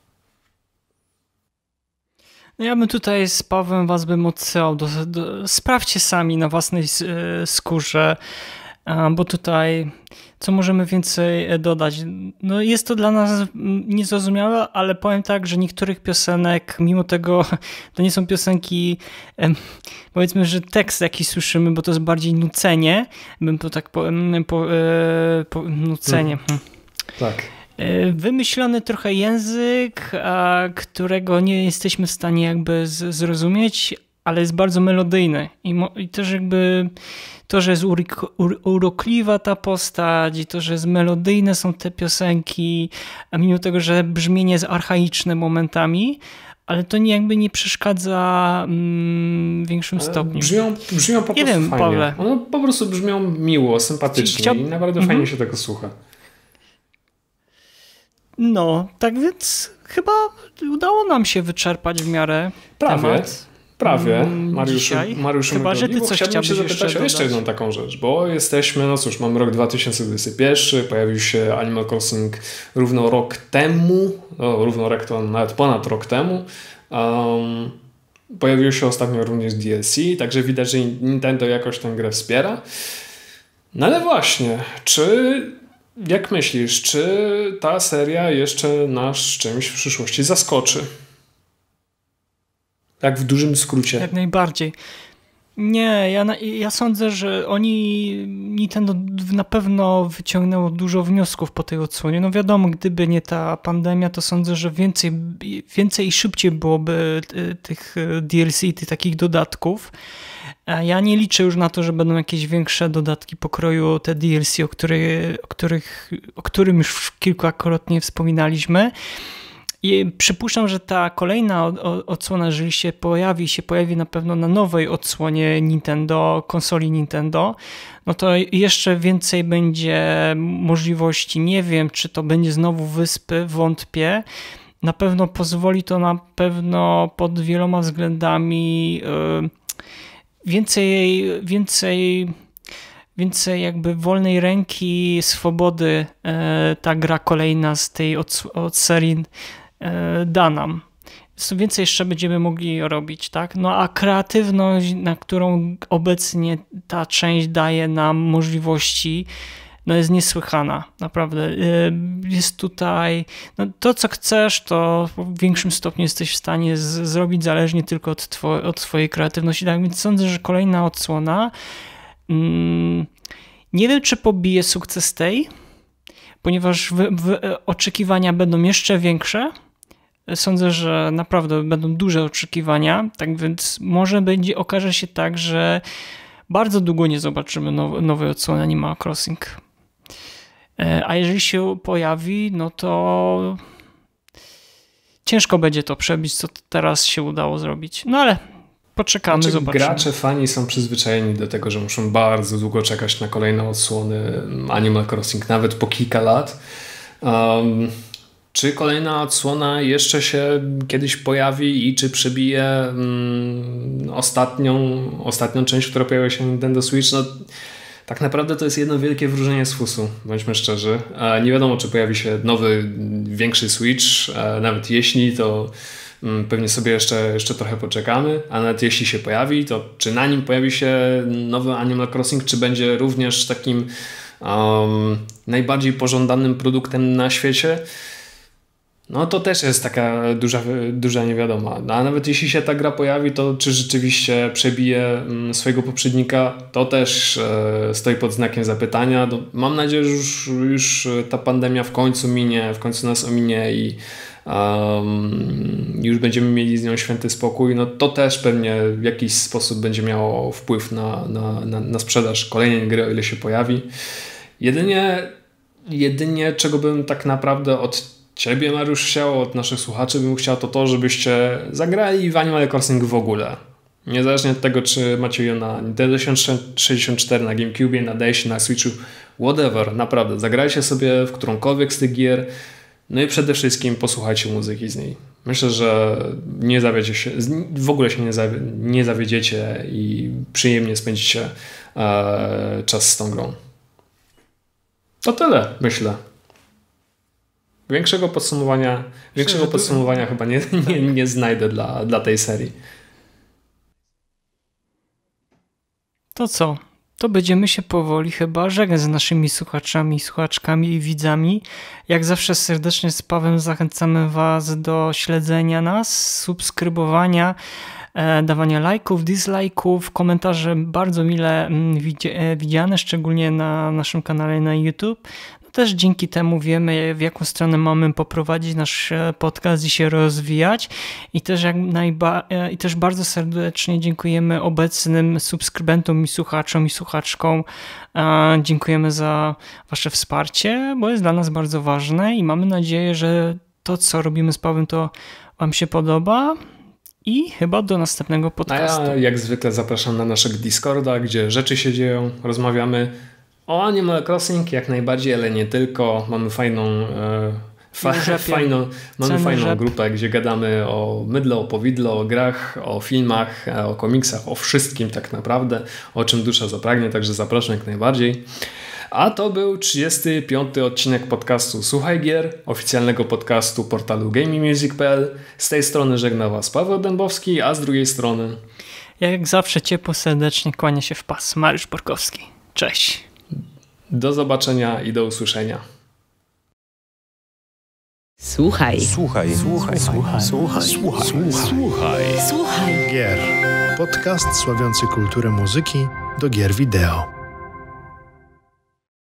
Ja bym tutaj z Pawłem was bym odsyłał, do, do, sprawdźcie sami na własnej skórze, bo tutaj co możemy więcej dodać? No jest to dla nas niezrozumiałe, ale powiem tak, że niektórych piosenek, mimo tego to nie są piosenki, powiedzmy, że tekst jaki słyszymy, bo to jest bardziej nucenie, bym to tak po, po, po nucenie. Hmm. Tak. Wymyślony trochę język, którego nie jesteśmy w stanie jakby zrozumieć, ale jest bardzo melodyjny i, mo- i też jakby to, że jest uryk- ur- urokliwa ta postać i to, że jest melodyjne są te piosenki, a mimo tego, że brzmienie jest archaiczne momentami, ale to nie, jakby nie przeszkadza mm, w większym ale stopniu. Brzmią, brzmią po nie prostu wiem, fajnie. Pawle. One po prostu brzmią miło, sympatycznie Chciał... i naprawdę mm-hmm. fajnie się tego słucha. No, tak więc chyba udało nam się wyczerpać w miarę Prawie, temat. prawie. Mariuszu, Mariuszu Chyba, że ty coś chciałbym się zapytać jeszcze o jeszcze jedną taką rzecz, bo jesteśmy, no cóż, mamy rok dwa tysiące dwudziesty pierwszy, pojawił się Animal Crossing równo rok temu, no, równo rok to nawet ponad rok temu. Um, pojawił się ostatnio również D L C, także widać, że Nintendo jakoś tę grę wspiera. No ale właśnie, czy... Jak myślisz, czy ta seria jeszcze nas czymś w przyszłości zaskoczy? Tak w dużym skrócie. Jak najbardziej. Nie, ja, ja sądzę, że oni, Nintendo na pewno wyciągnęło dużo wniosków po tej odsłonie. No wiadomo, gdyby nie ta pandemia, to sądzę, że więcej, więcej i szybciej byłoby tych D L C, tych takich dodatków. Ja nie liczę już na to, że będą jakieś większe dodatki pokroju te D L C, o, który, o, których, o którym już kilkakrotnie wspominaliśmy. I przypuszczam, że ta kolejna odsłona, jeżeli się pojawi, się pojawi na pewno na nowej odsłonie Nintendo, konsoli Nintendo, no to jeszcze więcej będzie możliwości. Nie wiem, czy to będzie znowu wyspy, wątpię. Na pewno pozwoli to na pewno pod wieloma względami yy, więcej, więcej, więcej jakby wolnej ręki, swobody yy, ta gra kolejna z tej od, od serii da nam. Więcej jeszcze będziemy mogli robić, tak? No a kreatywność, na którą obecnie ta część daje nam możliwości, no jest niesłychana, naprawdę. Jest tutaj, no to co chcesz, to w większym stopniu jesteś w stanie z- zrobić zależnie tylko od, two- od swojej kreatywności. Tak więc sądzę, że kolejna odsłona mm, nie wiem, czy pobije sukces tej, ponieważ w- w- oczekiwania będą jeszcze większe. Sądzę, że naprawdę będą duże oczekiwania, tak więc może będzie, okaże się tak, że bardzo długo nie zobaczymy now, nowej odsłony Animal Crossing. A jeżeli się pojawi, no to ciężko będzie to przebić, co teraz się udało zrobić. No ale poczekamy, znaczy, zobaczymy. Gracze, fani są przyzwyczajeni do tego, że muszą bardzo długo czekać na kolejne odsłony Animal Crossing, nawet po kilka lat. Um, Czy kolejna odsłona jeszcze się kiedyś pojawi i czy przebije mm, ostatnią, ostatnią część, która pojawiła się na Nintendo Switch? No, tak naprawdę to jest jedno wielkie wróżenie z fusu, bądźmy szczerzy. Nie wiadomo, czy pojawi się nowy, większy Switch. Nawet jeśli, to mm, pewnie sobie jeszcze, jeszcze trochę poczekamy. A nawet jeśli się pojawi, to czy na nim pojawi się nowy Animal Crossing, czy będzie również takim um, najbardziej pożądanym produktem na świecie? no to też jest taka duża, duża niewiadoma. No, a nawet jeśli się ta gra pojawi, to czy rzeczywiście przebije swojego poprzednika, to też e, stoi pod znakiem zapytania. No, mam nadzieję, że już, już ta pandemia w końcu minie, w końcu nas ominie i um, już będziemy mieli z nią święty spokój. No to też pewnie w jakiś sposób będzie miało wpływ na, na, na, na sprzedaż kolejnej gry, o ile się pojawi. Jedynie, jedynie czego bym tak naprawdę od Ciebie, Mariusz, chciał, od naszych słuchaczy bym chciał, to to, żebyście zagrali w Animal Crossing w ogóle. Niezależnie od tego, czy macie ją na Nintendo sześćdziesiąt cztery, na GameCube, na D S ie, na Switchu, whatever, naprawdę. Zagrajcie sobie w którąkolwiek z tych gier, no i przede wszystkim posłuchajcie muzyki z niej. Myślę, że nie zawiedzie się, w ogóle się nie, zawie, nie zawiedziecie i przyjemnie spędzicie e, czas z tą grą. To tyle, myślę. Większego podsumowania, większego podsumowania chyba nie, nie, nie znajdę dla, dla tej serii. To co? To będziemy się powoli chyba żegnać z naszymi słuchaczami, słuchaczkami i widzami. Jak zawsze serdecznie z Pawłem zachęcamy Was do śledzenia nas, subskrybowania, e, dawania lajków, dislajków, komentarze bardzo mile widzi- widziane, szczególnie na naszym kanale na YouTube. Też dzięki temu wiemy, w jaką stronę mamy poprowadzić nasz podcast i się rozwijać. I też, jak najba- i też bardzo serdecznie dziękujemy obecnym subskrybentom i słuchaczom i słuchaczkom. Dziękujemy za Wasze wsparcie, bo jest dla nas bardzo ważne i mamy nadzieję, że to, co robimy z Pawłem, to Wam się podoba. I chyba do następnego podcastu. A ja jak zwykle zapraszam na naszego Discorda, gdzie rzeczy się dzieją, rozmawiamy o Animal Crossing jak najbardziej, ale nie tylko. Mamy fajną, e, fa, fajną, mamy fajną grupę, gdzie gadamy o mydle, o powidle, o grach, o filmach, o komiksach, o wszystkim tak naprawdę, o czym dusza zapragnie, także zapraszam jak najbardziej. A to był trzydziesty piąty odcinek podcastu Słuchaj Gier, oficjalnego podcastu portalu gaming music kropka p l. Z tej strony żegna Was Paweł Dębowski, a z drugiej strony jak zawsze ciepło serdecznie kłania się w pas Mariusz Borkowski. Cześć. Do zobaczenia i do usłyszenia. Słuchaj. Słuchaj. Słuchaj. Słuchaj. Słuchaj. Słuchaj. Słuchaj. Słuchaj. Gier. Podcast sławiący kulturę muzyki do gier wideo.